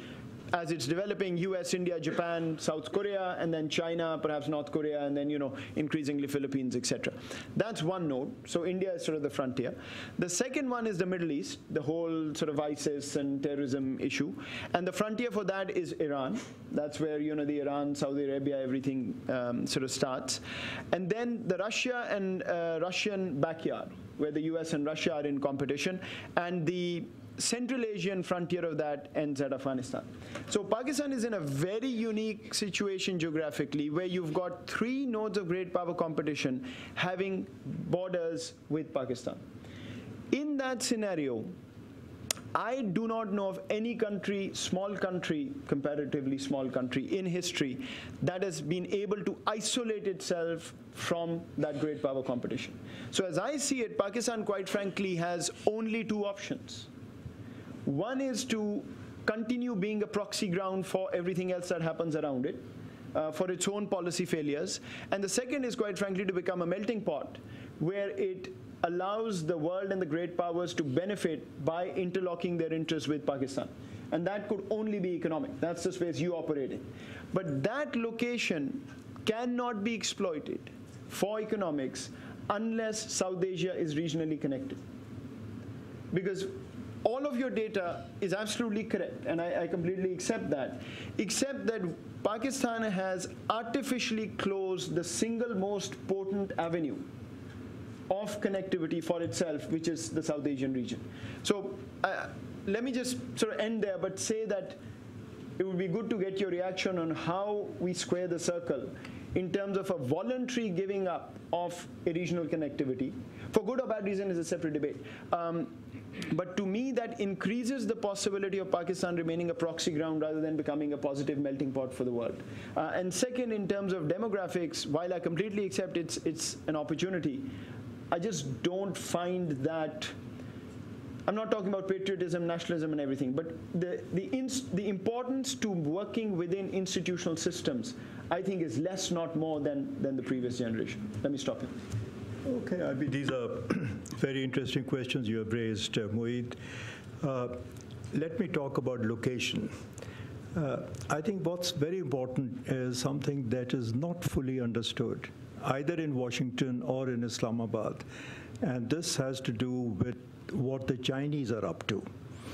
as it's developing, US, India, Japan, South Korea, and then China, perhaps North Korea, and then, increasingly Philippines, etc. That's one node. So India is sort of the frontier. The second one is the Middle East, the whole sort of ISIS and terrorism issue. And the frontier for that is Iran. That's where, the Iran, Saudi Arabia, everything sort of starts. And then the Russia and Russian backyard, where the US and Russia are in competition. And the Central Asian frontier of that ends at Afghanistan. So Pakistan is in a very unique situation geographically, where you've got three nodes of great power competition having borders with Pakistan. In that scenario, I do not know of any country, small country, comparatively small country in history, that has been able to isolate itself from that great power competition. So as I see it, Pakistan, quite frankly, has only two options. One is to continue being a proxy ground for everything else that happens around it, for its own policy failures. And the second is, quite frankly, to become a melting pot, where it allows the world and the great powers to benefit by interlocking their interests with Pakistan. And that could only be economic. That's the space you operate in. But that location cannot be exploited for economics unless South Asia is regionally connected. Because all of your data is absolutely correct, and I completely accept that, except that Pakistan has artificially closed the single most potent avenue of connectivity for itself, which is the South Asian region. So let me just sort of end there, but say that it would be good to get your reaction on how we square the circle in terms of a voluntary giving up of a regional connectivity. For good or bad reason is a separate debate. But to me, that increases the possibility of Pakistan remaining a proxy ground rather than becoming a positive melting pot for the world. And second, in terms of demographics, while I completely accept it's an opportunity, I just don't find that. I'm not talking about patriotism, nationalism, and everything, but the importance to working within institutional systems, I think, is less, not more, than the previous generation. Let me stop here. Okay, I mean, these are very interesting questions you have raised, Moeed. Let me talk about location. I think what's very important is something that is not fully understood, either in Washington or in Islamabad. And this has to do with what the Chinese are up to.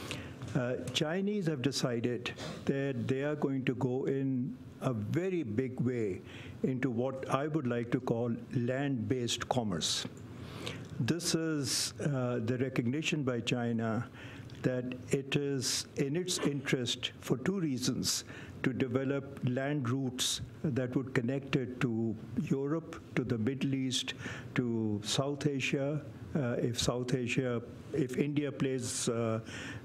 Chinese have decided that they are going to go in a very big way into what I would like to call land-based commerce. This is the recognition by China that it is in its interest for two reasons: to develop land routes that would connect it to Europe, to the Middle East, to South Asia. If India plays the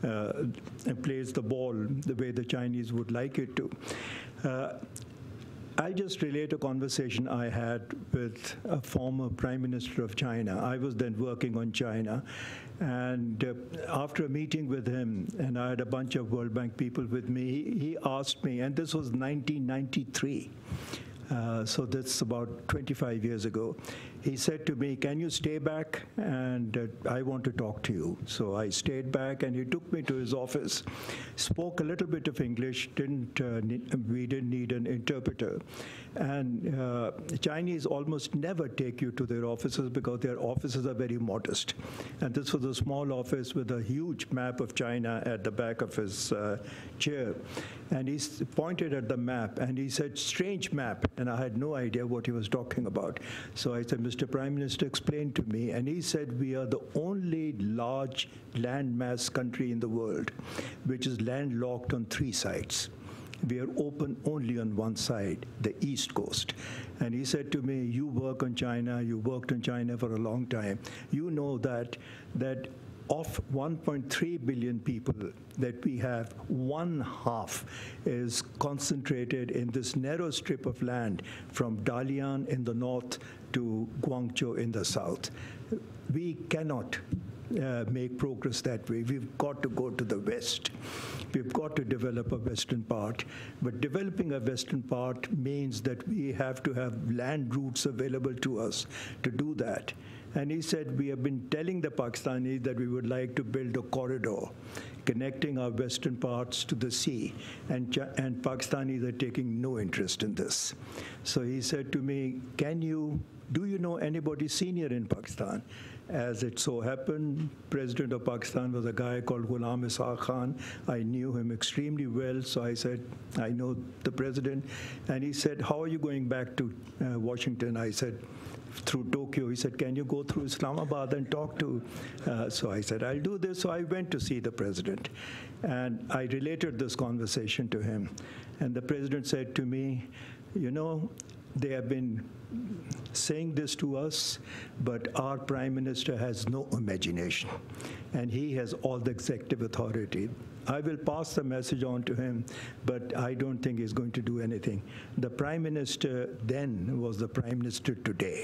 ball the way the Chinese would like it to. I'll just relate a conversation I had with a former Prime Minister of China. I was then working on China. And after a meeting with him, and I had a bunch of World Bank people with me, he asked me, and this was 1993, so that's about 25 years ago. He said to me, "Can you stay back? And I want to talk to you." So I stayed back, and he took me to his office, spoke a little bit of English, we didn't need an interpreter. And Chinese almost never take you to their offices because their offices are very modest. And this was a small office with a huge map of China at the back of his chair. And he pointed at the map, and he said, "Strange map." And I had no idea what he was talking about. So I said, "Mr. Prime Minister, explain to me." And he said, "We are the only large landmass country in the world which is landlocked on three sides. We are open only on one side, the East Coast." And he said to me, "You work on China, you worked on China for a long time. You know that of 1.3 billion people that we have, 1/2 is concentrated in this narrow strip of land from Dalian in the north to Guangzhou in the south. We cannot make progress that way. We've got to go to the west. We've got to develop a western part. But developing a western part means that we have to have land routes available to us to do that. And he said, we have been telling the Pakistanis that we would like to build a corridor connecting our western parts to the sea, and Pakistanis are taking no interest in this. So he said to me, do you know anybody senior in Pakistan? As it so happened, President of Pakistan was a guy called Ghulam Ishaq Khan. I knew him extremely well, so I said, I know the president. And he said, how are you going back to Washington? I said, through Tokyo. He said, can you go through Islamabad and talk to? So I said, I'll do this. So I went to see the president. And I related this conversation to him. And the president said to me, you know, they have been saying this to us, but our prime minister has no imagination, and he has all the executive authority. I will pass the message on to him, but I don't think he's going to do anything. The prime minister then was the prime minister today,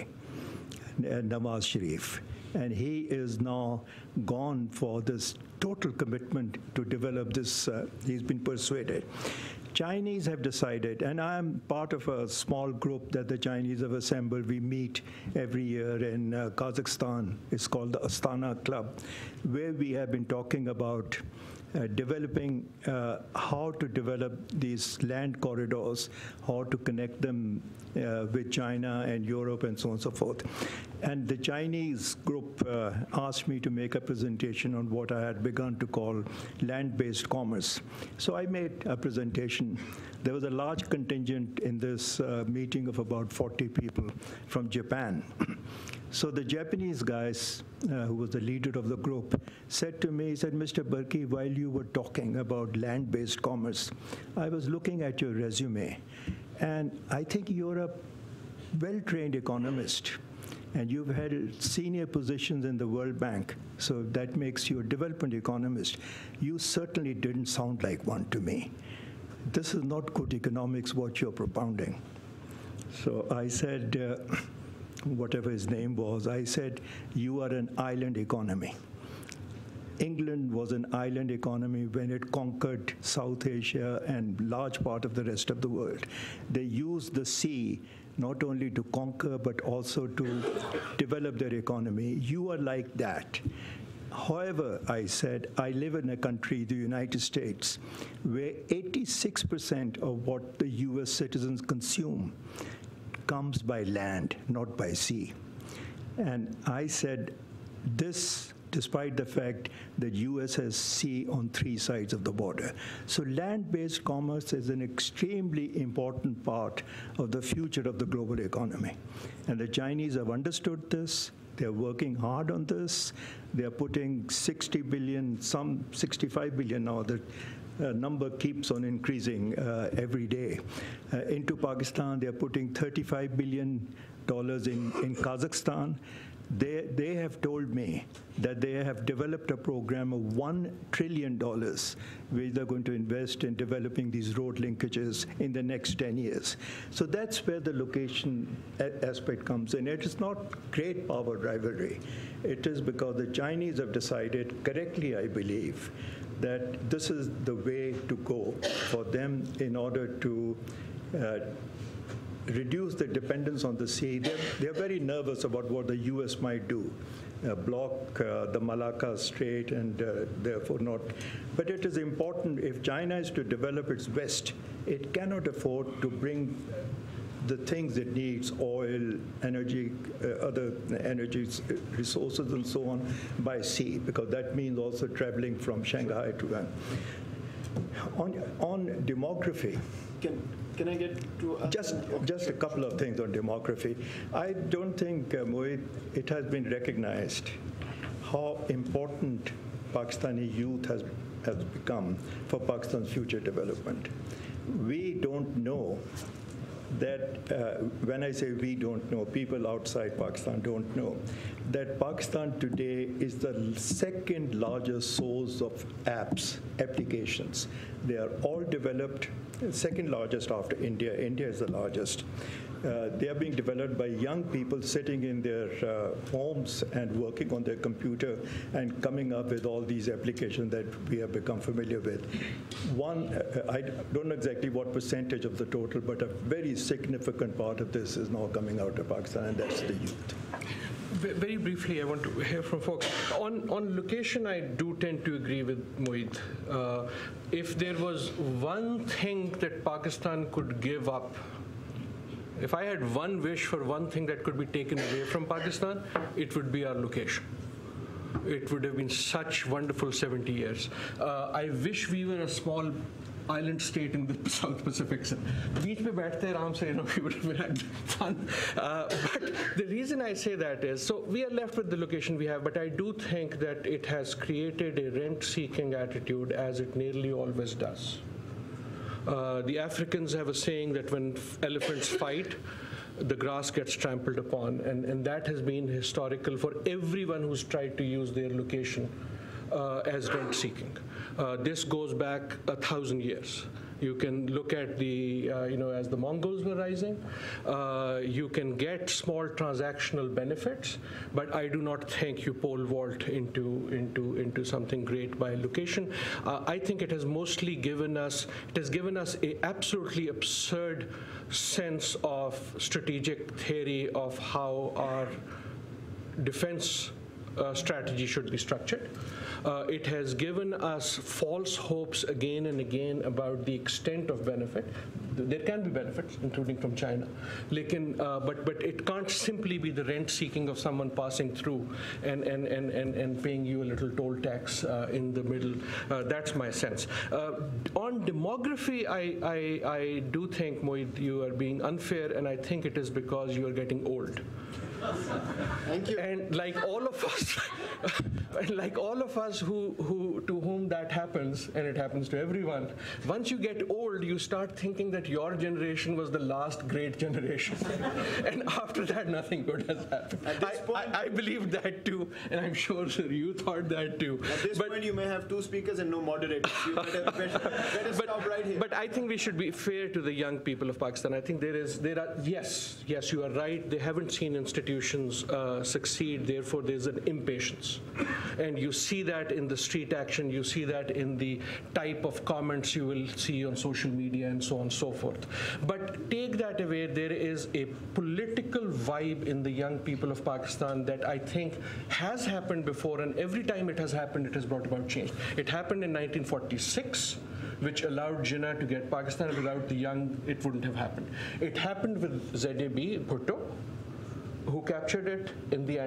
Nawaz Sharif, and he is now gone for this total commitment to develop this. He's been persuaded. Chinese have decided, and I'm part of a small group that the Chinese have assembled. We meet every year in Kazakhstan. It's called the Astana Club, where we have been talking about developing how to develop these land corridors, how to connect them with China and Europe and so on and so forth. And the Chinese group asked me to make a presentation on what I had begun to call land-based commerce. So I made a presentation. There was a large contingent in this meeting of about 40 people from Japan. So the Japanese guys, who was the leader of the group, said to me, he said, Mr. Burki, while you were talking about land-based commerce, I was looking at your resume, and I think you're a well-trained economist, and you've held senior positions in the World Bank, so that makes you a development economist. You certainly didn't sound like one to me. This is not good economics, what you're propounding. So I said, whatever his name was, I said, you are an island economy. England was an island economy when it conquered South Asia and large part of the rest of the world. They used the sea not only to conquer, but also to develop their economy. You are like that. However, I said, I live in a country, the United States, where 86% of what the US citizens consume comes by land, not by sea. And I said, this, despite the fact that US has sea on 3 sides of the border. So land-based commerce is an extremely important part of the future of the global economy. And the Chinese have understood this. They're working hard on this. They're putting 60 billion, some 65 billion now. The number keeps on increasing every day. Into Pakistan, they're putting $35 billion in Kazakhstan. They have told me that they have developed a program of $1 trillion, which they're going to invest in developing these road linkages in the next 10 years. So that's where the location aspect comes in. It is not great power rivalry. It is because the Chinese have decided, correctly I believe, that this is the way to go for them in order to reduce the dependence on the sea. They're very nervous about what the US might do, block the Malacca Strait and therefore not. But it is important, if China is to develop its West, it cannot afford to bring the things it needs, oil, energy, other energy resources and so on, by sea, because that means also traveling from Shanghai to on demography. Can I get to just a couple of things on demography? I don't think, Mohit, it has been recognized how important Pakistani youth has become for Pakistan's future development. We don't know that, when I say we don't know, people outside Pakistan don't know, that Pakistan today is the second largest source of applications. They are all developed, second largest after India. India is the largest. They are being developed by young people sitting in their homes and working on their computer and coming up with all these applications that we have become familiar with. I don't know exactly what percentage of the total, but a very significant part of this is now coming out of Pakistan, and that's the youth. Very briefly, I want to hear from folks. On location, I do tend to agree with Mohit. If there was one thing that Pakistan could give up, if I had one wish for one thing that could be taken away from Pakistan, it would be our location. It would have been such wonderful 70 years. I wish we were a small island state in the South Pacific. Beach pe baiठते आराम से, we would have had fun. But the reason I say that is, so we are left with the location we have, but I do think that it has created a rent-seeking attitude, as it nearly always does. The Africans have a saying that when elephants fight, the grass gets trampled upon, and that has been historical for everyone who's tried to use their location as rent-seeking. This goes back 1,000 years. You can look at the, as the Mongols were rising, you can get small transactional benefits, but I do not think you pole vault into something great by location. I think it has mostly given us a absolutely absurd sense of strategic theory of how our defense strategy should be structured. It has given us false hopes again and again about the extent of benefit. There can be benefits, including from China. But it can't simply be the rent-seeking of someone passing through and paying you a little toll tax in the middle. That's my sense. On demography, I do think, Mohit, you are being unfair, and I think it is because you are getting old. Thank you. And like all of us, who to whom that happens, and it happens to everyone, once you get old, you start thinking that your generation was the last great generation. And after that, nothing good has happened. At this point, I believe that too, and I'm sure, sir, you thought that too. At this point, you may have 2 speakers and no moderators. You better stop right here. But I think we should be fair to the young people of Pakistan. I think yes, you are right. They haven't seen institutions succeed. Therefore, there's an impatience. And you see that in the street action. You see that in the type of comments you will see on social media and so on and so forth. But take that away, there is a political vibe in the young people of Pakistan that I think has happened before, and every time it has happened, it has brought about change. It happened in 1946, which allowed Jinnah to get Pakistan. Without the young, it wouldn't have happened. It happened with ZAB, Bhutto, who captured it in the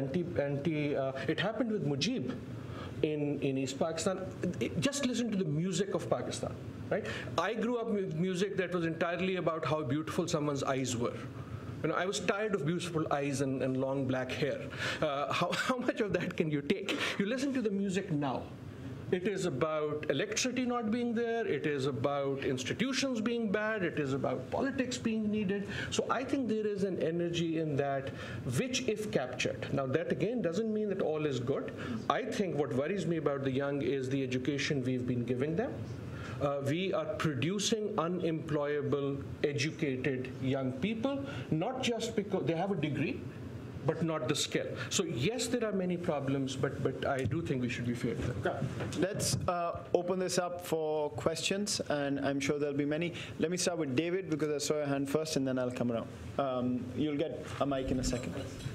it happened with Mujib in East Pakistan. Just listen to the music of Pakistan, right? I grew up with music that was entirely about how beautiful someone's eyes were. I was tired of beautiful eyes and long black hair. How much of that can you take? You listen to the music now. It is about electricity not being there. It is about institutions being bad. It is about politics being needed. So I think there is an energy in that which, if captured. Now, that again doesn't mean that all is good. I think what worries me about the young is the education we've been giving them. We are producing unemployable, educated young people, not just because they have a degree, but not the skill. So yes, there are many problems, but I do think we should be fair to them. Okay. Let's open this up for questions, and I'm sure there'll be many. Let me start with David, because I saw your hand first, and then I'll come around. You'll get a mic in a second.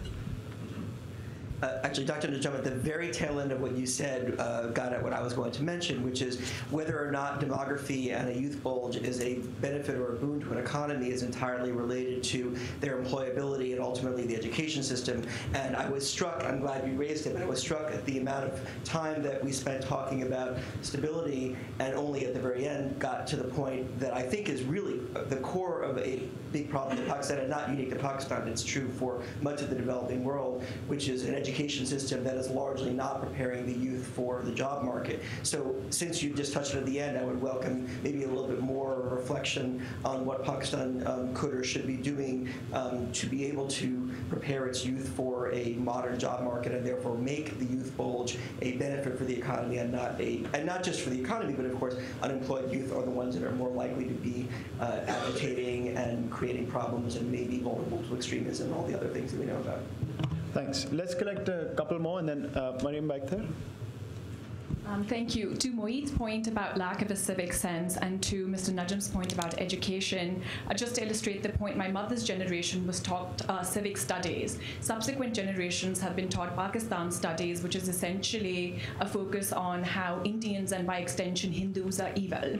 Actually, Dr. Najam, at the very tail end of what you said, got at what I was going to mention, which is whether or not demography and a youth bulge is a benefit or a boon to an economy is entirely related to their employability and ultimately the education system. And I was struck, I'm glad you raised it, but I was struck at the amount of time that we spent talking about stability, and only at the very end got to the point that I think is really the core of a big problem in Pakistan, and not unique to Pakistan. It's true for much of the developing world, which is an education system that is largely not preparing the youth for the job market. So since you just touched it at the end, I would welcome maybe a little bit more reflection on what Pakistan could or should be doing to be able to prepare its youth for a modern job market, and therefore make the youth bulge a benefit for the economy, and not just for the economy, but of course unemployed youth are the ones that are more likely to be agitating and creating problems and maybe vulnerable to extremism and all the other things that we know about. Thanks. Let's collect a couple more, and then Mariam back there. Thank you. To Moeed's point about lack of a civic sense and to Mr. Najam's point about education, just to illustrate the point, my mother's generation was taught civic studies. Subsequent generations have been taught Pakistan studies, which is essentially a focus on how Indians and by extension Hindus are evil.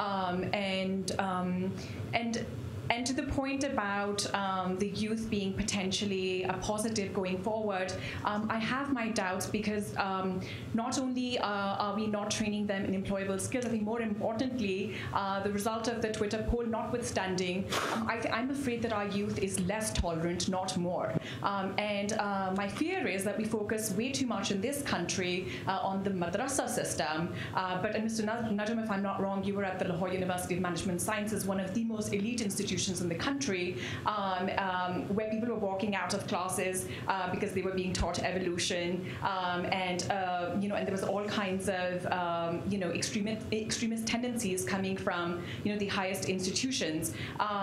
And to the point about the youth being potentially a positive going forward, I have my doubts because not only are we not training them in employable skills, I think more importantly, the result of the Twitter poll notwithstanding, I'm afraid that our youth is less tolerant, not more. And my fear is that we focus way too much in this country on the madrasa system. But Mr. Najam, if I'm not wrong, you were at the Lahore University of Management Sciences, one of the most elite institutions in the country, where people were walking out of classes because they were being taught evolution, and there was all kinds of extremist tendencies coming from the highest institutions.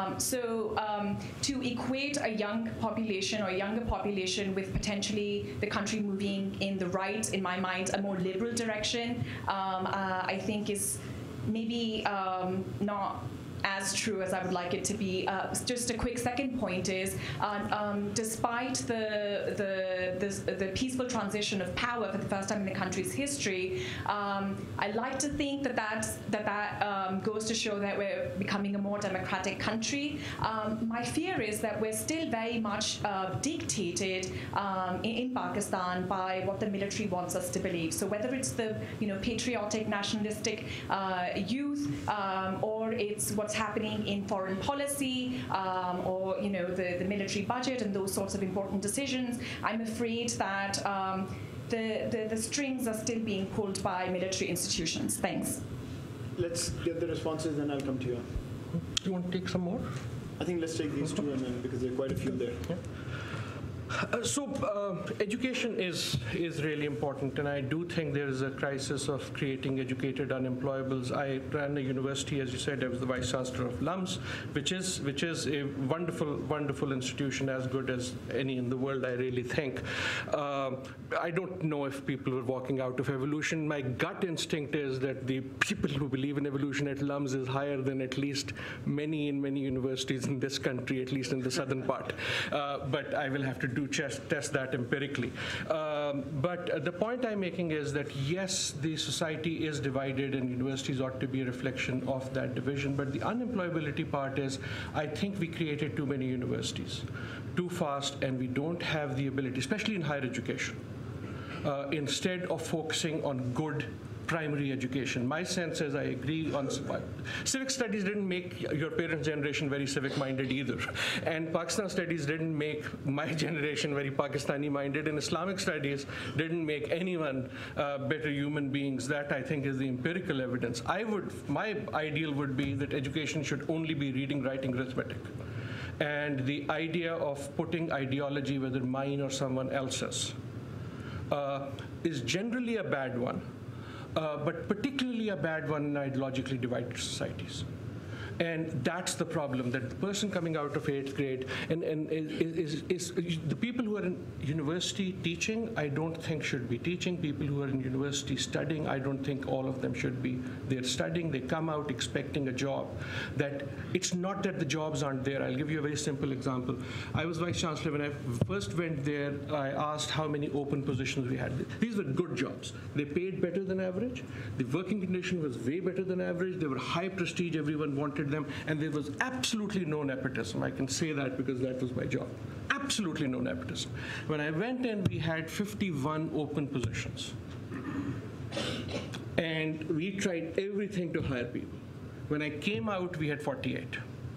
To equate a young population or a younger population with potentially the country moving in the right, in my mind, a more liberal direction, I think is maybe not as true as I would like it to be. Just a quick second point is, despite the peaceful transition of power for the first time in the country's history, I like to think that goes to show that we're becoming a more democratic country. My fear is that we're still very much dictated in Pakistan by what the military wants us to believe. So whether it's the patriotic, nationalistic youth, or it's what's happening in foreign policy, or the military budget and those sorts of important decisions, I'm afraid that the strings are still being pulled by military institutions. Thanks. Let's get the responses, then I'll come to you. Do you want to take some more? I think let's take these two, and then because there are quite a few there. Yeah. Education is really important, and I do think there is a crisis of creating educated unemployables. I ran a university, as you said. I was the vice chancellor of LUMS, which is a wonderful institution, as good as any in the world, I really think. I don't know if people were walking out of evolution. My gut instinct is that the people who believe in evolution at LUMS is higher than at least many universities in this country, at least in the southern part. But I will have to test that empirically. But the point I'm making is that, yes, the society is divided and universities ought to be a reflection of that division. But the unemployability part is, I think we created too many universities too fast, and we don't have the ability, especially in higher education, instead of focusing on good primary education. My sense is, I agree on civic studies didn't make your parents' generation very civic-minded either, and Pakistan studies didn't make my generation very Pakistani-minded, and Islamic studies didn't make anyone better human beings. That, I think, is the empirical evidence. My ideal would be that education should only be reading, writing, arithmetic. And the idea of putting ideology, whether mine or someone else's, is generally a bad one. But particularly a bad one in ideologically divided societies. And that's the problem, that the person coming out of 8th grade and is the people who are in university teaching, I don't think should be teaching. People who are in university studying, I don't think all of them should be. They're studying, they come out expecting a job. That it's not that the jobs aren't there. I'll give you a very simple example. I was vice chancellor. When I first went there, I asked how many open positions we had. These were good jobs. They paid better than average. The working condition was way better than average. They were high prestige. Everyone wanted them, and there was absolutely no nepotism. I can say that because that was my job. Absolutely no nepotism. When I went in, we had 51 open positions, and we tried everything to hire people. When I came out, we had 48.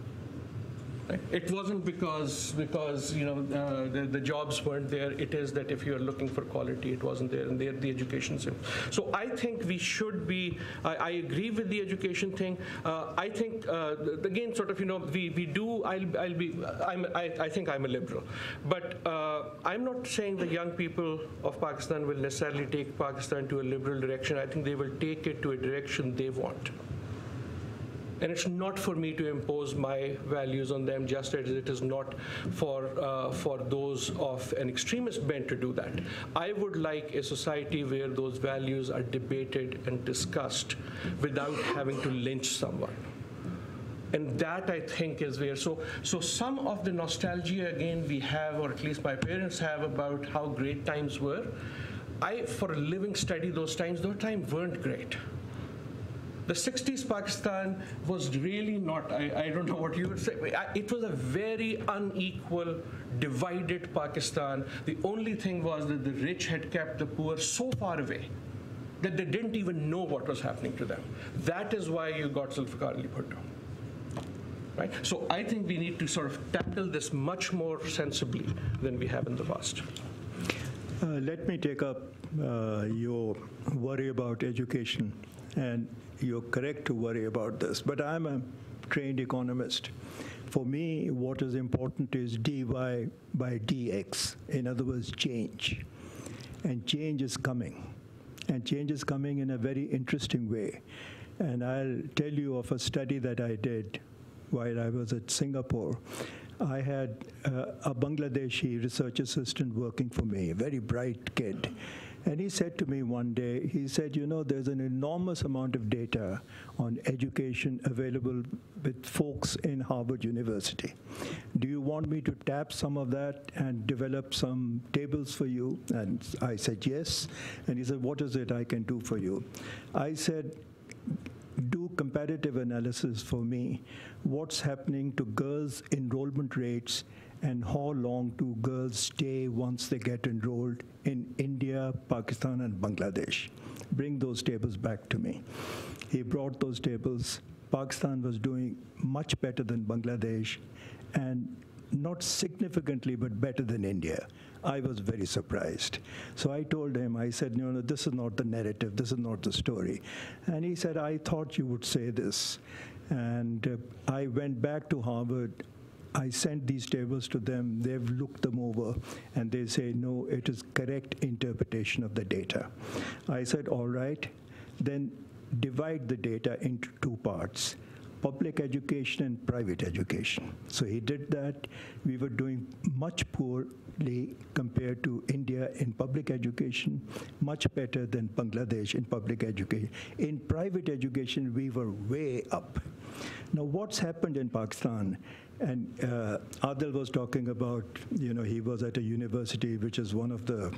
It wasn't because the jobs weren't there. It is that if you're looking for quality, it wasn't there, and there the education system. So I think we should be. I agree with the education thing. I think again, sort of, we do. I think I'm a liberal, but I'm not saying the young people of Pakistan will necessarily take Pakistan to a liberal direction. I think they will take it to a direction they want. And it's not for me to impose my values on them, just as it is not for those of an extremist bent to do that. I would like a society where those values are debated and discussed without having to lynch someone. And that, I think, is where, so some of the nostalgia, again, we have, or at least my parents have, about how great times were. I, for a living, study those times. Those times weren't great. The 60s Pakistan was really not, I don't know what you would say, it was a very unequal, divided Pakistan. The only thing was that the rich had kept the poor so far away that they didn't even know what was happening to them. That is why you got Zulfikar Ali Bhutto. Right? So I think we need to sort of tackle this much more sensibly than we have in the past. Let me take up your worry about education. And you're correct to worry about this, but I'm a trained economist. For me, what is important is dy by dx, in other words, change. And change is coming. And change is coming in a very interesting way. And I'll tell you of a study that I did while I was at Singapore. I had a Bangladeshi research assistant working for me, a very bright kid. And he said to me one day, he said, you know, there's an enormous amount of data on education available with folks in Harvard University. Do you want me to tap some of that and develop some tables for you? And I said, yes. And he said, what is it I can do for you? I said, do comparative analysis for me. What's happening to girls' enrollment rates and how long do girls stay once they get enrolled in India, Pakistan, and Bangladesh? Bring those tables back to me. He brought those tables. Pakistan was doing much better than Bangladesh, and not significantly, but better than India. I was very surprised. So I told him, I said, no, this is not the narrative, this is not the story. And he said, I thought you would say this. And I went back to Harvard. I sent these tables to them, they've looked them over, and they say, no, it is correct interpretation of the data. I said, all right, then divide the data into two parts, public education and private education. So he did that. We were doing much poorly compared to India in public education, much better than Bangladesh in public education. In private education, we were way up. Now, what's happened in Pakistan? And Adil was talking about, you know, he was at a university which is one of the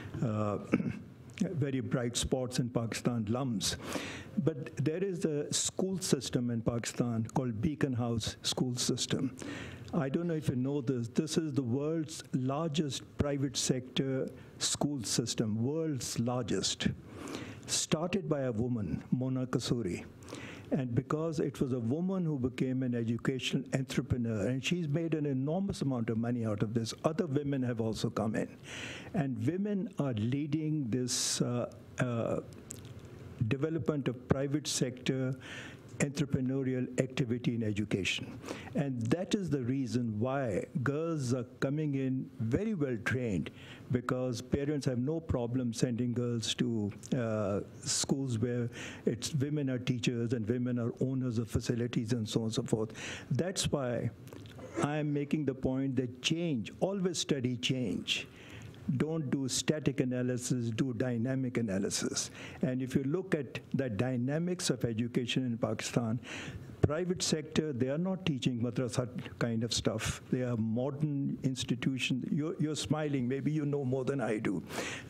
very bright spots in Pakistan, LUMS. But there is a school system in Pakistan called Beacon House School System. I don't know if you know this. This is the world's largest private sector school system, world's largest. Started by a woman, Mona Kasuri. And because it was a woman who became an educational entrepreneur, and she's made an enormous amount of money out of this, other women have also come in. And women are leading this development of private sector entrepreneurial activity in education. And that is the reason why girls are coming in very well trained, because parents have no problem sending girls to schools where it's women are teachers and women are owners of facilities and so on and so forth. That's why I'm making the point that change, always study change. Don't do static analysis, do dynamic analysis. And if you look at the dynamics of education in Pakistan, private sector, they are not teaching madrasa kind of stuff. They are modern institutions. You're smiling, maybe you know more than I do.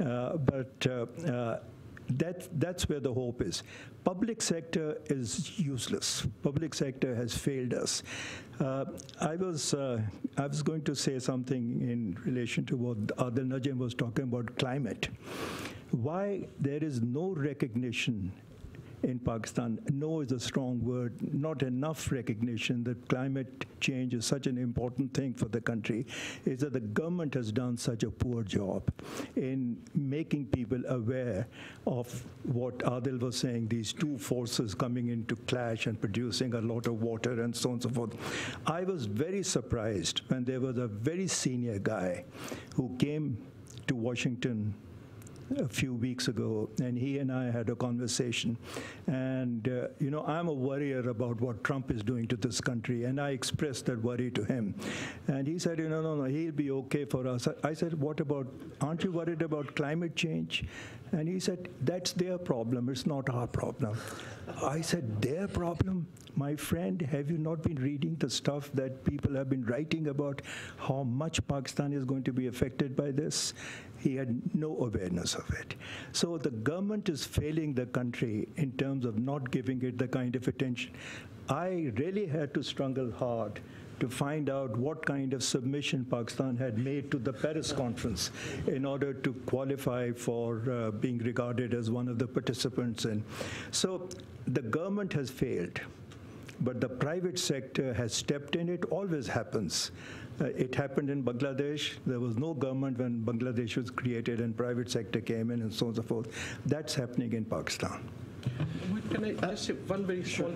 That's where the hope is. Public sector is useless. Public sector has failed us. I was going to say something in relation to what Adil Najim was talking about climate. Why there is no recognition in Pakistan, no is a strong word, not enough recognition that climate change is such an important thing for the country, is that the government has done such a poor job in making people aware of what Adil was saying, these two forces coming into clash and producing a lot of water and so on and so forth. I was very surprised when there was a very senior guy who came to Washington a few weeks ago, and he and I had a conversation. And, I'm a worrier about what Trump is doing to this country, and I expressed that worry to him. And he said, no, he'll be okay for us. I said, aren't you worried about climate change? And he said, that's their problem, it's not our problem. I said, their problem? My friend, have you not been reading the stuff that people have been writing about how much Pakistan is going to be affected by this? He had no awareness of it. So the government is failing the country in terms of not giving it the kind of attention. I really had to struggle hard to find out what kind of submission Pakistan had made to the Paris conference in order to qualify for being regarded as one of the participants. And so the government has failed, but the private sector has stepped in. It always happens. It happened in Bangladesh. There was no government when Bangladesh was created, and private sector came in, and so on and so forth. That's happening in Pakistan. Can I just say one very small,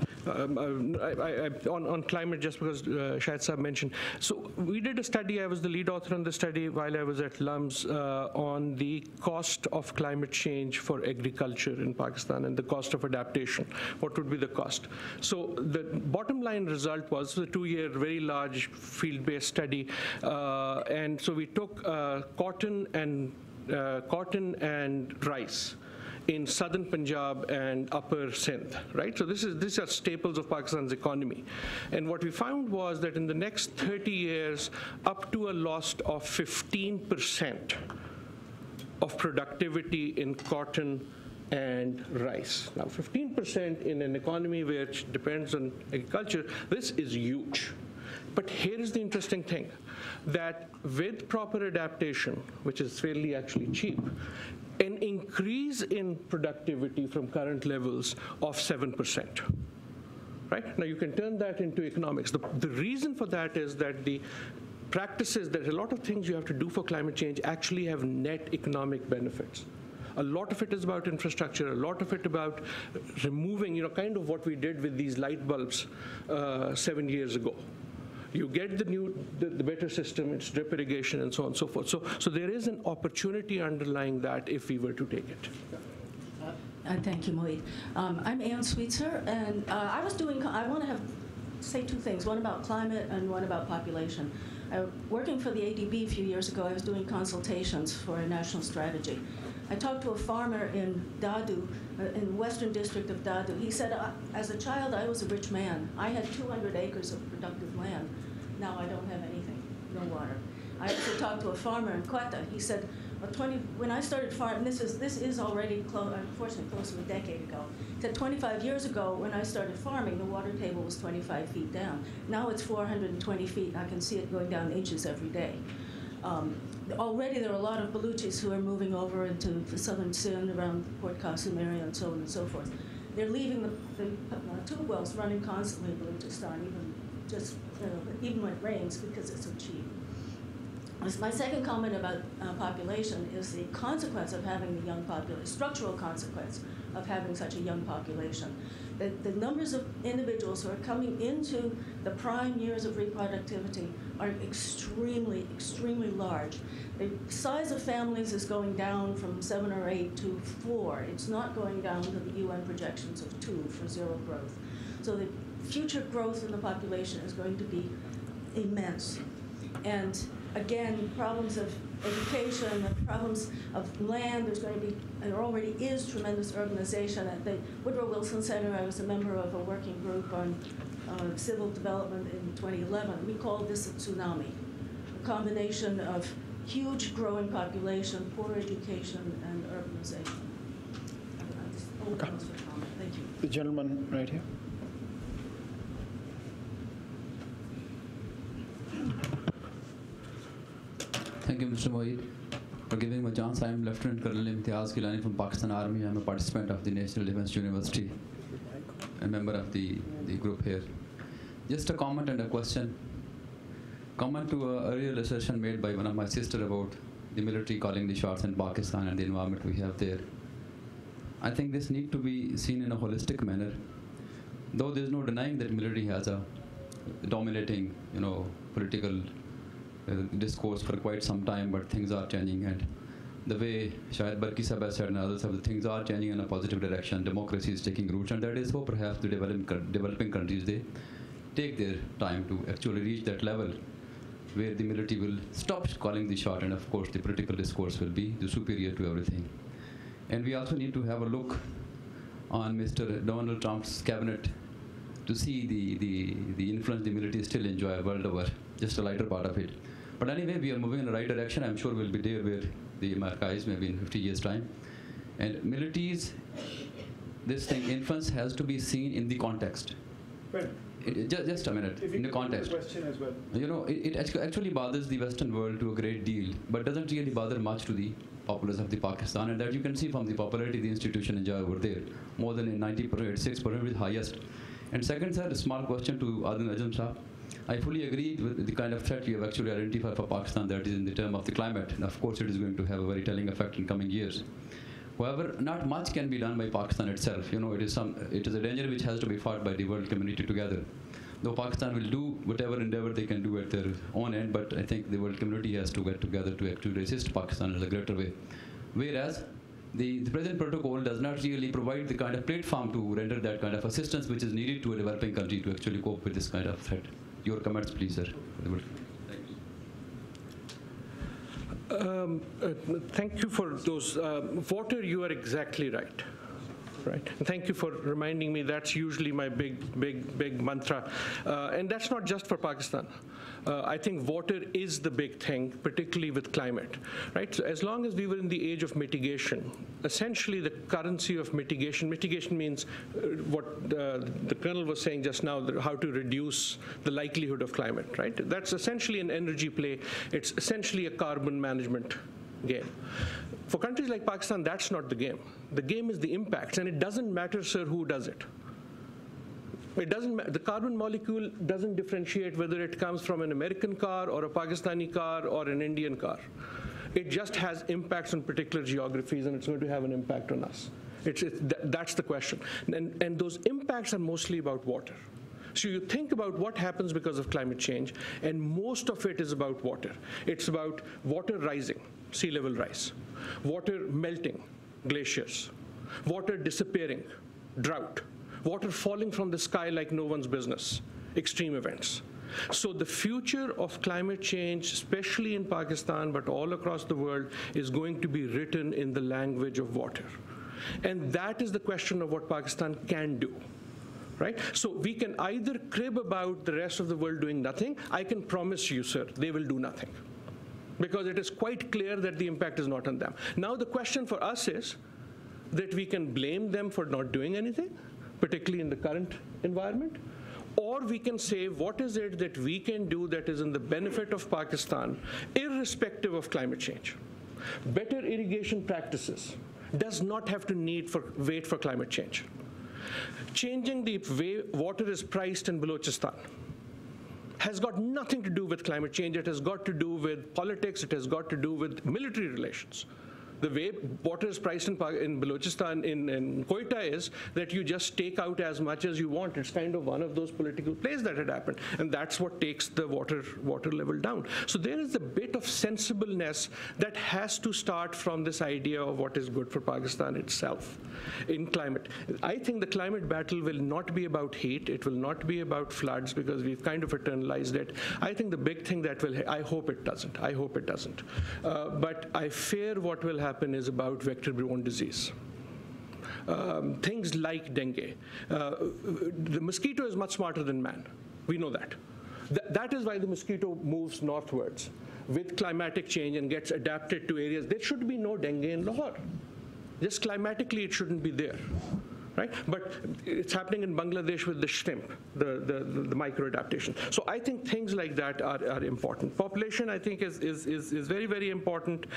on climate, just because Shahid Saab mentioned. So we did a study, I was the lead author on the study while I was at LUMS on the cost of climate change for agriculture in Pakistan and the cost of adaptation. What would be the cost? So the bottom line result was a 2-year, very large field-based study. And so we took cotton and rice in southern Punjab and upper Sindh, right? So these are staples of Pakistan's economy. And what we found was that in the next 30 years, up to a loss of 15% of productivity in cotton and rice. Now, 15% in an economy which depends on agriculture, this is huge. But here is the interesting thing, that with proper adaptation, which is fairly actually cheap, an increase in productivity from current levels of 7%. Right? Now you can turn that into economics. The reason for that is that the practices, that a lot of things you have to do for climate change actually have net economic benefits. A lot of it is about infrastructure, a lot of it about removing, kind of what we did with these light bulbs 7 years ago. You get the better system, it's drip irrigation and so on and so forth. So there is an opportunity underlying that if we were to take it. Thank you, Mohit. I'm Ann Sweetser, and I want to say two things, one about climate and one about population. Working for the ADB a few years ago, I was doing consultations for a national strategy. I talked to a farmer in Dadu, in the western district of Dadu. He said, as a child, I was a rich man. I had 200 acres of productive land. Now I don't have anything, no water. I also talked to a farmer in Quetta. He said, when I started farming, this is already unfortunately close to a decade ago. He said 25 years ago, when I started farming, the water table was 25 feet down. Now it's 420 feet, and I can see it going down inches every day. Already there are a lot of Baluchis who are moving over into the southern Sindh, around Port Qasim area, and so on and so forth. They're leaving the tube wells running constantly in Baluchistan, even when it rains, because it's so cheap. My second comment about population is the consequence of having the young population, structural consequence of having such a young population. The numbers of individuals who are coming into the prime years of reproductivity are extremely, extremely large. The size of families is going down from 7 or 8 to 4. It's not going down to the UN projections of 2 for zero growth. So the future growth in the population is going to be immense. And again, problems of education, problems of land, there already is tremendous urbanization. At the Woodrow Wilson Center, I was a member of a working group on civil development in 2011. We called this a tsunami, a combination of huge growing population, poor education, and urbanization. Okay. Thank you. The gentleman right here. Thank you, Mr. Mohit, for giving me a chance. I am Lieutenant Colonel Imtiaz Gilani from Pakistan Army. I am a participant of the National Defense University, a member of the group here. Just a comment and a question. Comment to a earlier assertion made by one of my sisters about the military calling the shots in Pakistan and the environment we have there. I think this needs to be seen in a holistic manner. Though there's no denying that military has a dominating, political discourse for quite some time, but things are changing, and the way Shahid Burki sahab has said and others have, things are changing in a positive direction. Democracy is taking roots, and that is so perhaps the developing countries, they take their time to actually reach that level where the military will stop calling the shot, and of course the political discourse will be the superior to everything. And we also need to have a look on Mr. Donald Trump's cabinet to see the influence the military still enjoy world over, just a lighter part of it. But anyway, we are moving in the right direction. I'm sure we'll be there where the America is maybe in 50 years' time. And military's, this thing, influence has to be seen in the context. Well, just a minute, in the context. As well. You know, it actually bothers the Western world to a great deal, but doesn't really bother much to the populace of the Pakistan, and that you can see from the popularity the institution enjoy over there, more than in 90%, 6% is highest. And second, sir, a small question to Adil Najam Saab. I fully agree with the kind of threat you have actually identified for Pakistan, that is in the term of the climate, and of course it is going to have a very telling effect in coming years. However, not much can be done by Pakistan itself. You know, it is a danger which has to be fought by the world community together. Though Pakistan will do whatever endeavor they can do at their own end, but I think the world community has to get together to actually resist Pakistan in a greater way. Whereas the present protocol does not really provide the kind of platform to render that kind of assistance which is needed to a developing country to actually cope with this kind of threat. Your comments, please, sir. Thank you for those. Water, you are exactly right. Right. And thank you for reminding me. That's usually my big mantra. And that's not just for Pakistan. I think water is the big thing, particularly with climate. Right? So as long as we were in the age of mitigation, essentially the currency of mitigation means what the Colonel was saying just now, how to reduce the likelihood of climate. Right? That's essentially an energy play. It's essentially a carbon management game. For countries like Pakistan, that's not the game. The game is the impacts, and it doesn't matter, sir, who does it. It doesn't. The carbon molecule doesn't differentiate whether it comes from an American car or a Pakistani car or an Indian car. It just has impacts on particular geographies, and it's going to have an impact on us. That's the question. And those impacts are mostly about water. So you think about what happens because of climate change, and most of it is about water. It's about water rising, sea level rise, water melting, glaciers, water disappearing, drought, water falling from the sky like no one's business, extreme events. So the future of climate change, especially in Pakistan, but all across the world, is going to be written in the language of water. And that is the question of what Pakistan can do. Right? So we can either crib about the rest of the world doing nothing. I can promise you, sir, they will do nothing, because it is quite clear that the impact is not on them. Now the question for us is that we can blame them for not doing anything, particularly in the current environment, or we can say, what is it that we can do that is in the benefit of Pakistan, irrespective of climate change? Better irrigation practices does not have to wait for climate change. Changing the way water is priced in Balochistan has got nothing to do with climate change. It has got to do with politics. It has got to do with military relations. The way water is priced in Balochistan, in Quetta, is that you just take out as much as you want. It's kind of one of those political plays that had happened, and that's what takes the water level down. So there is a bit of sensibleness that has to start from this idea of what is good for Pakistan itself in climate. I think the climate battle will not be about heat. It will not be about floods, because we've kind of eternalized it. I think the big thing that will, I hope it doesn't. I hope it doesn't. But I fear what will happen is about vector-borne disease. Things like dengue. The mosquito is much smarter than man. We know that. That is why the mosquito moves northwards with climatic change and gets adapted to areas. There should be no dengue in Lahore. Just climatically, it shouldn't be there. Right? But it's happening in Bangladesh with the shrimp, the micro-adaptation. So I think things like that are important. Population, I think, is very, very important.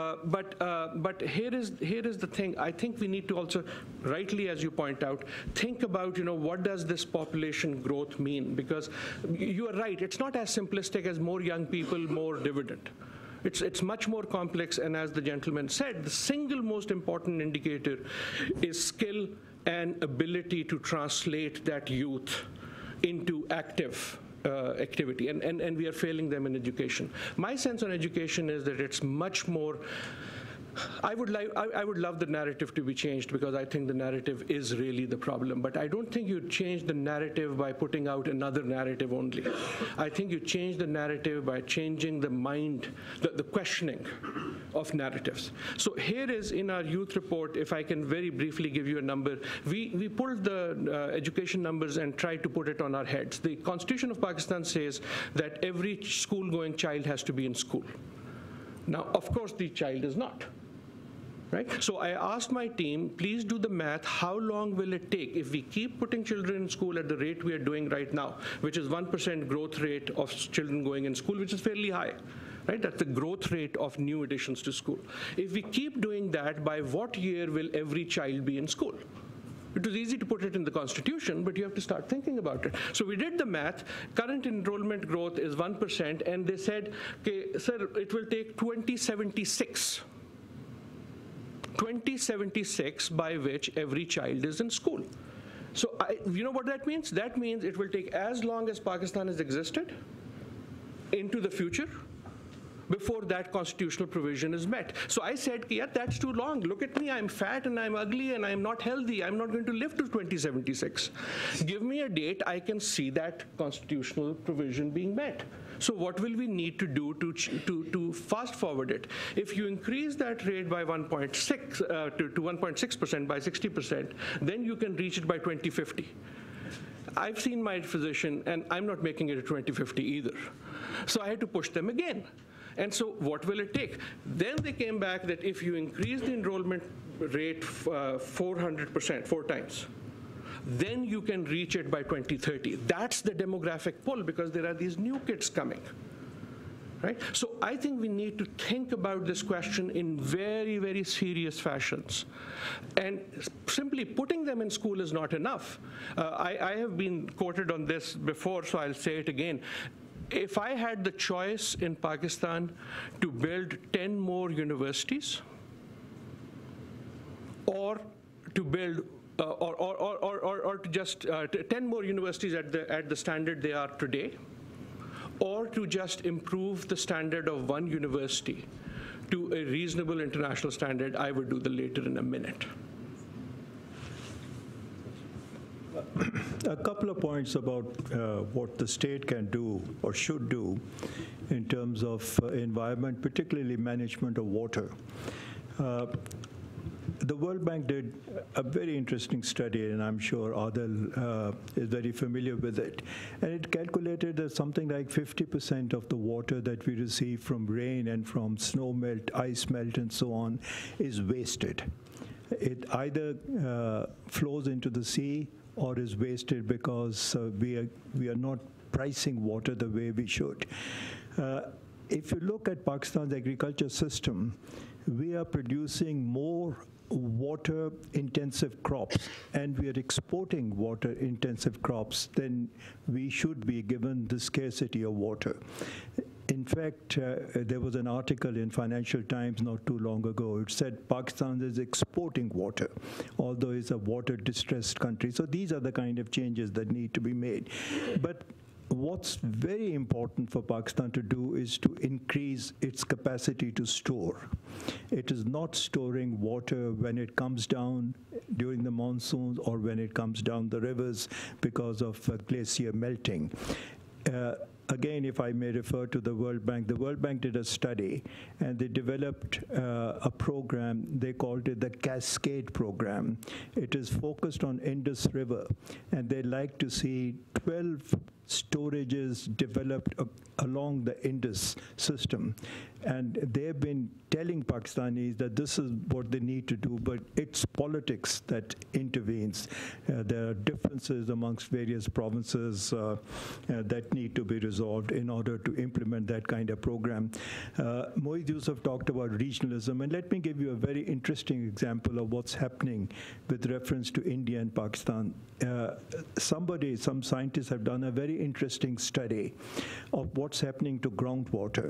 But here is the thing. I think we need to also, rightly as you point out, think about, what does this population growth mean? Because you are right. It's not as simplistic as more young people, more dividend. It's much more complex, and as the gentleman said, the single most important indicator is skill and ability to translate that youth into active activity, and we are failing them in education. My sense on education is that it's much more I would love the narrative to be changed, because I think the narrative is really the problem. But I don't think you change the narrative by putting out another narrative only. I think you change the narrative by changing the mind, the questioning of narratives. So here is in our youth report, if I can very briefly give you a number, we pulled the education numbers and tried to put it on our heads. The Constitution of Pakistan says that every school-going child has to be in school. Now, of course, the child is not. Right? So I asked my team, please do the math. How long will it take if we keep putting children in school at the rate we are doing right now, which is 1% growth rate of children going in school, which is fairly high. Right? That's the growth rate of new additions to school. If we keep doing that, by what year will every child be in school? It was easy to put it in the Constitution, but you have to start thinking about it. So we did the math. Current enrollment growth is 1%, and they said, okay, sir, it will take 2076. 2076 by which every child is in school. So you know what that means? That means it will take as long as Pakistan has existed into the future before that constitutional provision is met. So I said, yeah, that's too long. Look at me, I'm fat and I'm ugly and I'm not healthy. I'm not going to live to 2076. Give me a date, I can see that constitutional provision being met. So what will we need to do to fast forward it? If you increase that rate by 1.6 to 1.6% by 60%, then you can reach it by 2050. I've seen my physician, and I'm not making it a 2050 either. So I had to push them again. And so what will it take? Then they came back that if you increase the enrollment rate 400%, 4 times, then you can reach it by 2030. That's the demographic pull, because there are these new kids coming. Right? So I think we need to think about this question in very, very serious fashions. And simply putting them in school is not enough. I have been quoted on this before, so I'll say it again. If I had the choice in Pakistan to build 10 more universities, or to build or to just 10 more universities at the standard they are today, or to just improve the standard of one university to a reasonable international standard, I would do the later in a minute. A couple of points about what the state can do or should do in terms of environment, particularly management of water. The World Bank did a very interesting study, and I'm sure Adil is very familiar with it. And it calculated that something like 50% of the water that we receive from rain and from snow melt, ice melt, and so on is wasted. It either flows into the sea or is wasted because we are not pricing water the way we should. If you look at Pakistan's agriculture system, we are producing more water-intensive crops, and we are exporting water-intensive crops than we should be, given the scarcity of water. In fact, there was an article in Financial Times not too long ago. It said Pakistan is exporting water, although it's a water-distressed country. So these are the kind of changes that need to be made. But what's very important for Pakistan to do is to increase its capacity to store. It is not storing water when it comes down during the monsoons or when it comes down the rivers because of glacier melting. Again, if I may refer to the World Bank did a study, and they developed a program. They called it the Cascade Program. It is focused on Indus River, and they like to see 12 storages developed along the Indus system. And they've been telling Pakistanis that this is what they need to do, but it's politics that intervenes. There are differences amongst various provinces that need to be resolved in order to implement that kind of program. Moeed Yusuf talked about regionalism, and let me give you a very interesting example of what's happening with reference to India and Pakistan. Some scientists have done a very interesting study of what's happening to groundwater.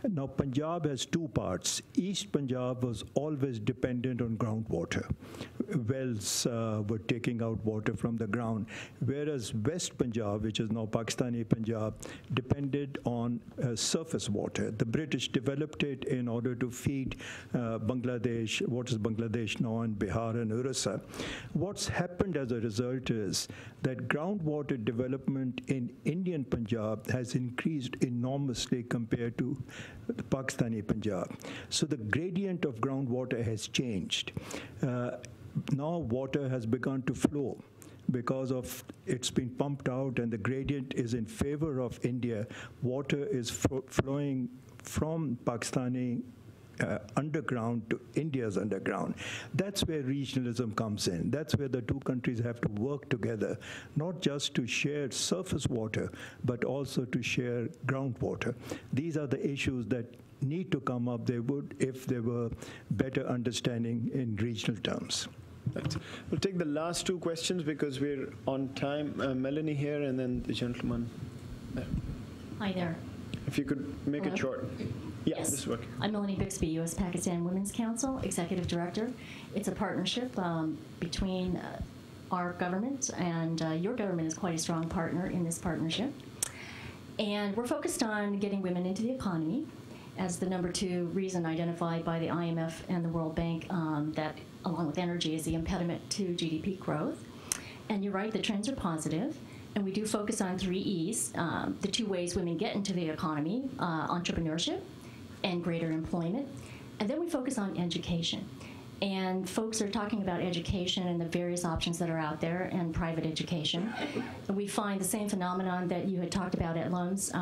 Now, Punjab has two parts. East Punjab was always dependent on groundwater. Wells were taking out water from the ground, whereas West Punjab, which is now Pakistani Punjab, depended on surface water. The British developed it in order to feed Bangladesh, what is Bangladesh now, and Bihar and Orissa. What's happened as a result is that groundwater development in Indian Punjab has increased enormously compared to the Pakistani Punjab. So the gradient of groundwater has changed. Now water has begun to flow because of it's been pumped out, and the gradient is in favor of India. Water is flowing from Pakistani underground to India's underground. That's where regionalism comes in. That's where the two countries have to work together, not just to share surface water, but also to share groundwater. These are the issues that need to come up. They would if there were better understanding in regional terms. Right. We'll take the last two questions because we're on time. Melanie here, and then the gentleman there. Hi there. If you could make it short. Yeah, Yes. this is working. I'm Melanie Bixby, U.S.-Pakistan Women's Council, Executive Director. It's a partnership between our government, and your government is quite a strong partner in this partnership. And we're focused on getting women into the economy as the #2 reason identified by the IMF and the World Bank that, along with energy, is the impediment to GDP growth. And you're right, the trends are positive. And we do focus on 3 E's, the 2 ways women get into the economy, entrepreneurship and greater employment. And then we focus on education. And folks are talking about education and the various options that are out there and private education. And we find the same phenomenon that you had talked about at lunch,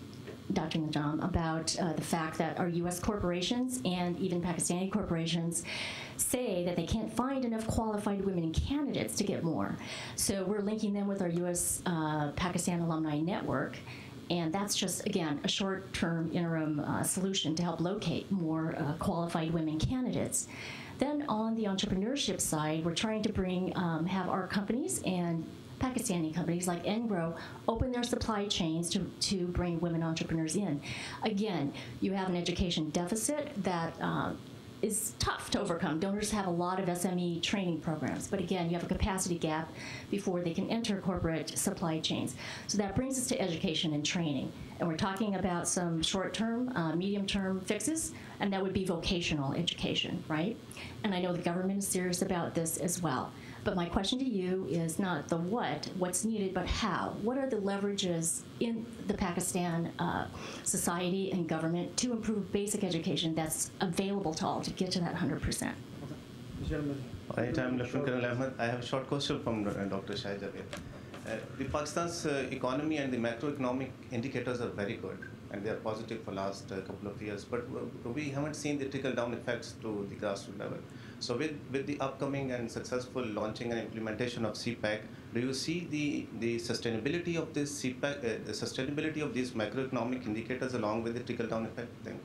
Dr. Najam, about the fact that our U.S. corporations and even Pakistani corporations say that they can't find enough qualified women candidates to get more. So we're linking them with our U.S. Pakistan Alumni Network. And that's just, again, a short-term interim solution to help locate more qualified women candidates. Then on the entrepreneurship side, we're trying to bring, have our companies and Pakistani companies like Engro open their supply chains to bring women entrepreneurs in. Again, you have an education deficit that is tough to overcome. Donors have a lot of SME training programs, but again, you have a capacity gap before they can enter corporate supply chains. So that brings us to education and training. And we're talking about some short-term, medium-term fixes, and that would be vocational education, right? And I know the government is serious about this as well. But my question to you is not the what's needed, but how. What are the leverages in the Pakistan society and government to improve basic education that's available to all to get to that 100%? Right, I'm Lieutenant Colonel Ahmed. I have a short question from Dr. Shahid. The Pakistan's economy and the macroeconomic indicators are very good, and they are positive for last couple of years, but we haven't seen the trickle-down effects to the grassroots level. So with the upcoming and successful launching and implementation of CPAC, do you see the sustainability of this CPAC, the sustainability of these macroeconomic indicators along with the trickle-down effect thing?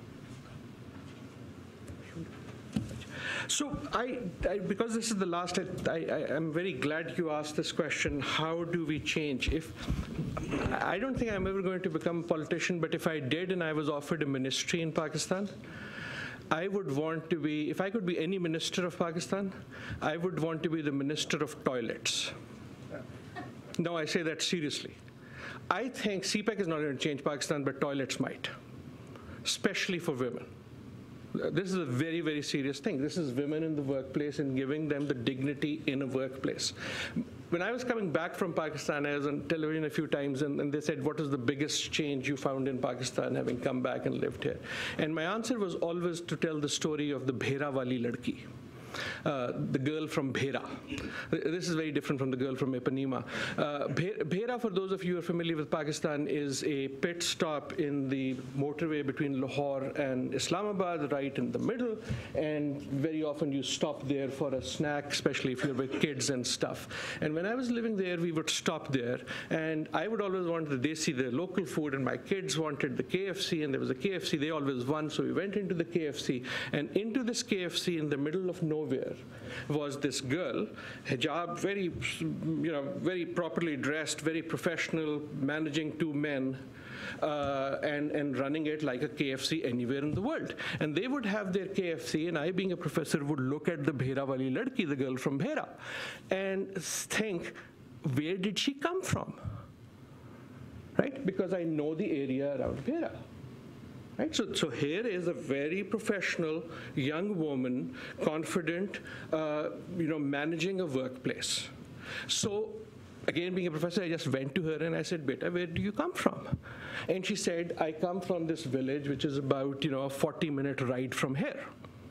So because this is the last, I'm very glad you asked this question, how do we change? I don't think I'm ever going to become a politician, but if I did and I was offered a ministry in Pakistan, I would want to be, if I could be any minister of Pakistan, I would want to be the minister of toilets. No, I say that seriously. I think CPAC is not going to change Pakistan, but toilets might, especially for women. This is a very, very serious thing. This is women in the workplace and giving them the dignity in a workplace. When I was coming back from Pakistan, I was on television a few times, and they said, what is the biggest change you found in Pakistan having come back and lived here? And my answer was always to tell the story of the Bhera wali ladki. The girl from Bhera. This is very different from the girl from Ipanema. Bhera, for those of you who are familiar with Pakistan, is a pit stop in the motorway between Lahore and Islamabad, right in the middle, and very often you stop there for a snack, especially if you're with kids and stuff. And when I was living there, we would stop there, and I would always want the desi, the local food, and my kids wanted the KFC, and there was a KFC. They always won, so we went into the KFC, and into this KFC in the middle of nowhere, nowhere was this girl, hijab, very, very properly dressed, very professional, managing 2 men, and running it like a KFC anywhere in the world. And they would have their KFC, and I, being a professor, would look at the Bhera wali ladki, the girl from Bhera, and think, where did she come from? Right? Because I know the area around Bhera. Right? So here is a very professional young woman, confident, managing a workplace. So again, being a professor, I just went to her and I said, "Beta, where do you come from?" And she said, "I come from this village, which is about, a 40-minute ride from here."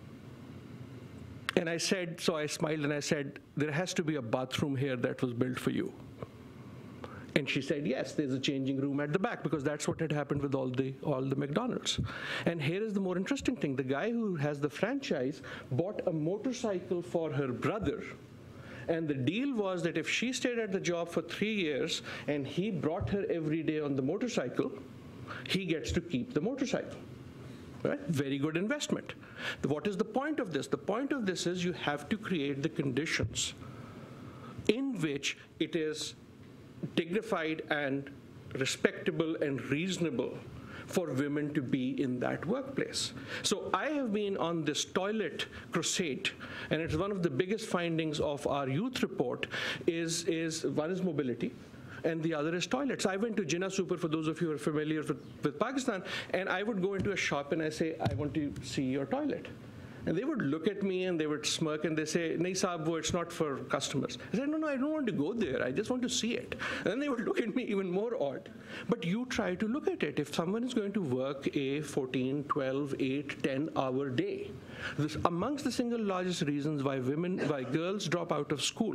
And I said, so I smiled and I said, "There has to be a bathroom here that was built for you." And she said, "Yes, there's a changing room at the back," because that's what had happened with all the McDonald's. And here is the more interesting thing. The guy who has the franchise bought a motorcycle for her brother. And the deal was that if she stayed at the job for 3 years and he brought her every day on the motorcycle, he gets to keep the motorcycle. Right? Very good investment. What is the point of this? The point of this is you have to create the conditions in which it is dignified and respectable and reasonable for women to be in that workplace. So I have been on this toilet crusade, and it's one of the biggest findings of our youth report is one is mobility, and the other is toilets. I went to Jinnah Super, for those of you who are familiar with Pakistan, and I would go into a shop and I say, "I want to see your toilet." And they would look at me and they would smirk and they say, "Nahi saab, wo, it's not for customers." I said, no, I don't want to go there. I just want to see it. And then they would look at me even more odd. But you try to look at it. If someone is going to work a 14, 12, 8, 10-hour day, amongst the single largest reasons why girls drop out of school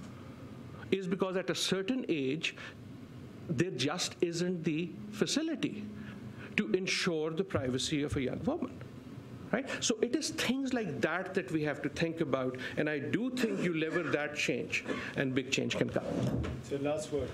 is because at a certain age, there just isn't the facility to ensure the privacy of a young woman. Right? So it is things like that that we have to think about, and I do think you lever that change, and big change can come. So last word.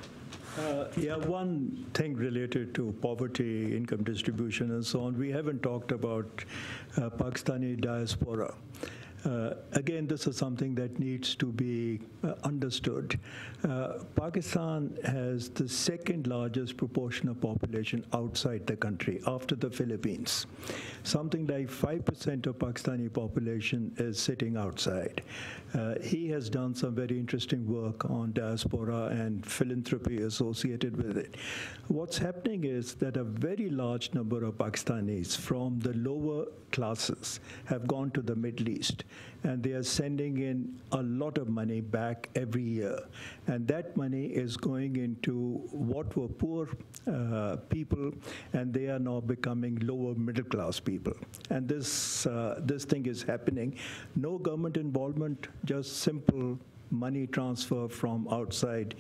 One thing related to poverty, income distribution, and so on. We haven't talked about Pakistani diaspora. Again, this is something that needs to be understood. Pakistan has the second largest proportion of population outside the country, after the Philippines. Something like 5% of Pakistani population is sitting outside. He has done some very interesting work on diaspora and philanthropy associated with it. What's happening is that a very large number of Pakistanis from the lower classes have gone to the Middle East, and they are sending in a lot of money back every year. And that money is going into what were poor people, and they are now becoming lower middle class people. And this thing is happening. No government involvement, just simple money transfer from outside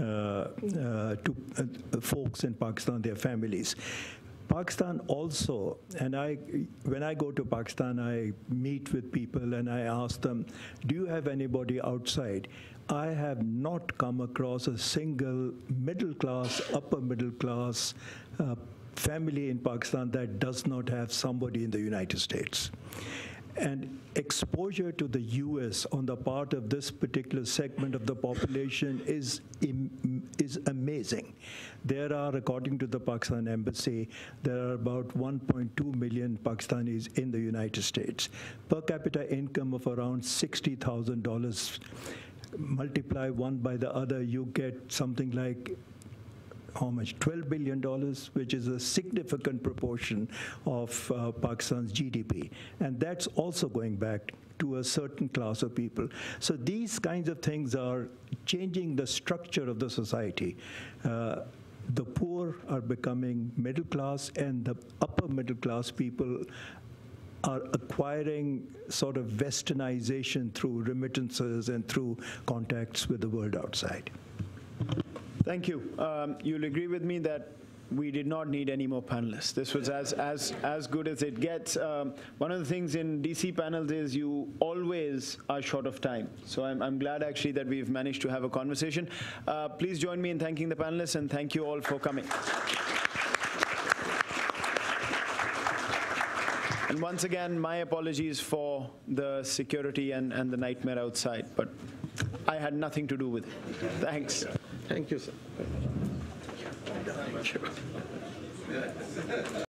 to folks in Pakistan, their families. Pakistan also, and when I go to Pakistan, I meet with people and I ask them, "Do you have anybody outside?" I have not come across a single middle class, upper middle class family in Pakistan that does not have somebody in the United States. And exposure to the US on the part of this particular segment of the population is amazing. There are, according to the Pakistan Embassy, there are about 1.2 million Pakistanis in the United States. Per capita income of around $60,000. Multiply one by the other, you get something like how much? $12 billion, which is a significant proportion of Pakistan's GDP. And that's also going back to a certain class of people. So these kinds of things are changing the structure of the society. The poor are becoming middle class, and the upper middle class people are acquiring sort of westernization through remittances and through contacts with the world outside. Thank you. You'll agree with me that we did not need any more panelists. This was as good as it gets. One of the things in DC panels is you always are short of time. So I'm glad actually that we've managed to have a conversation. Please join me in thanking the panelists, and thank you all for coming. And once again, my apologies for the security and the nightmare outside, but I had nothing to do with it. Thanks. Thank you, sir. Thank you.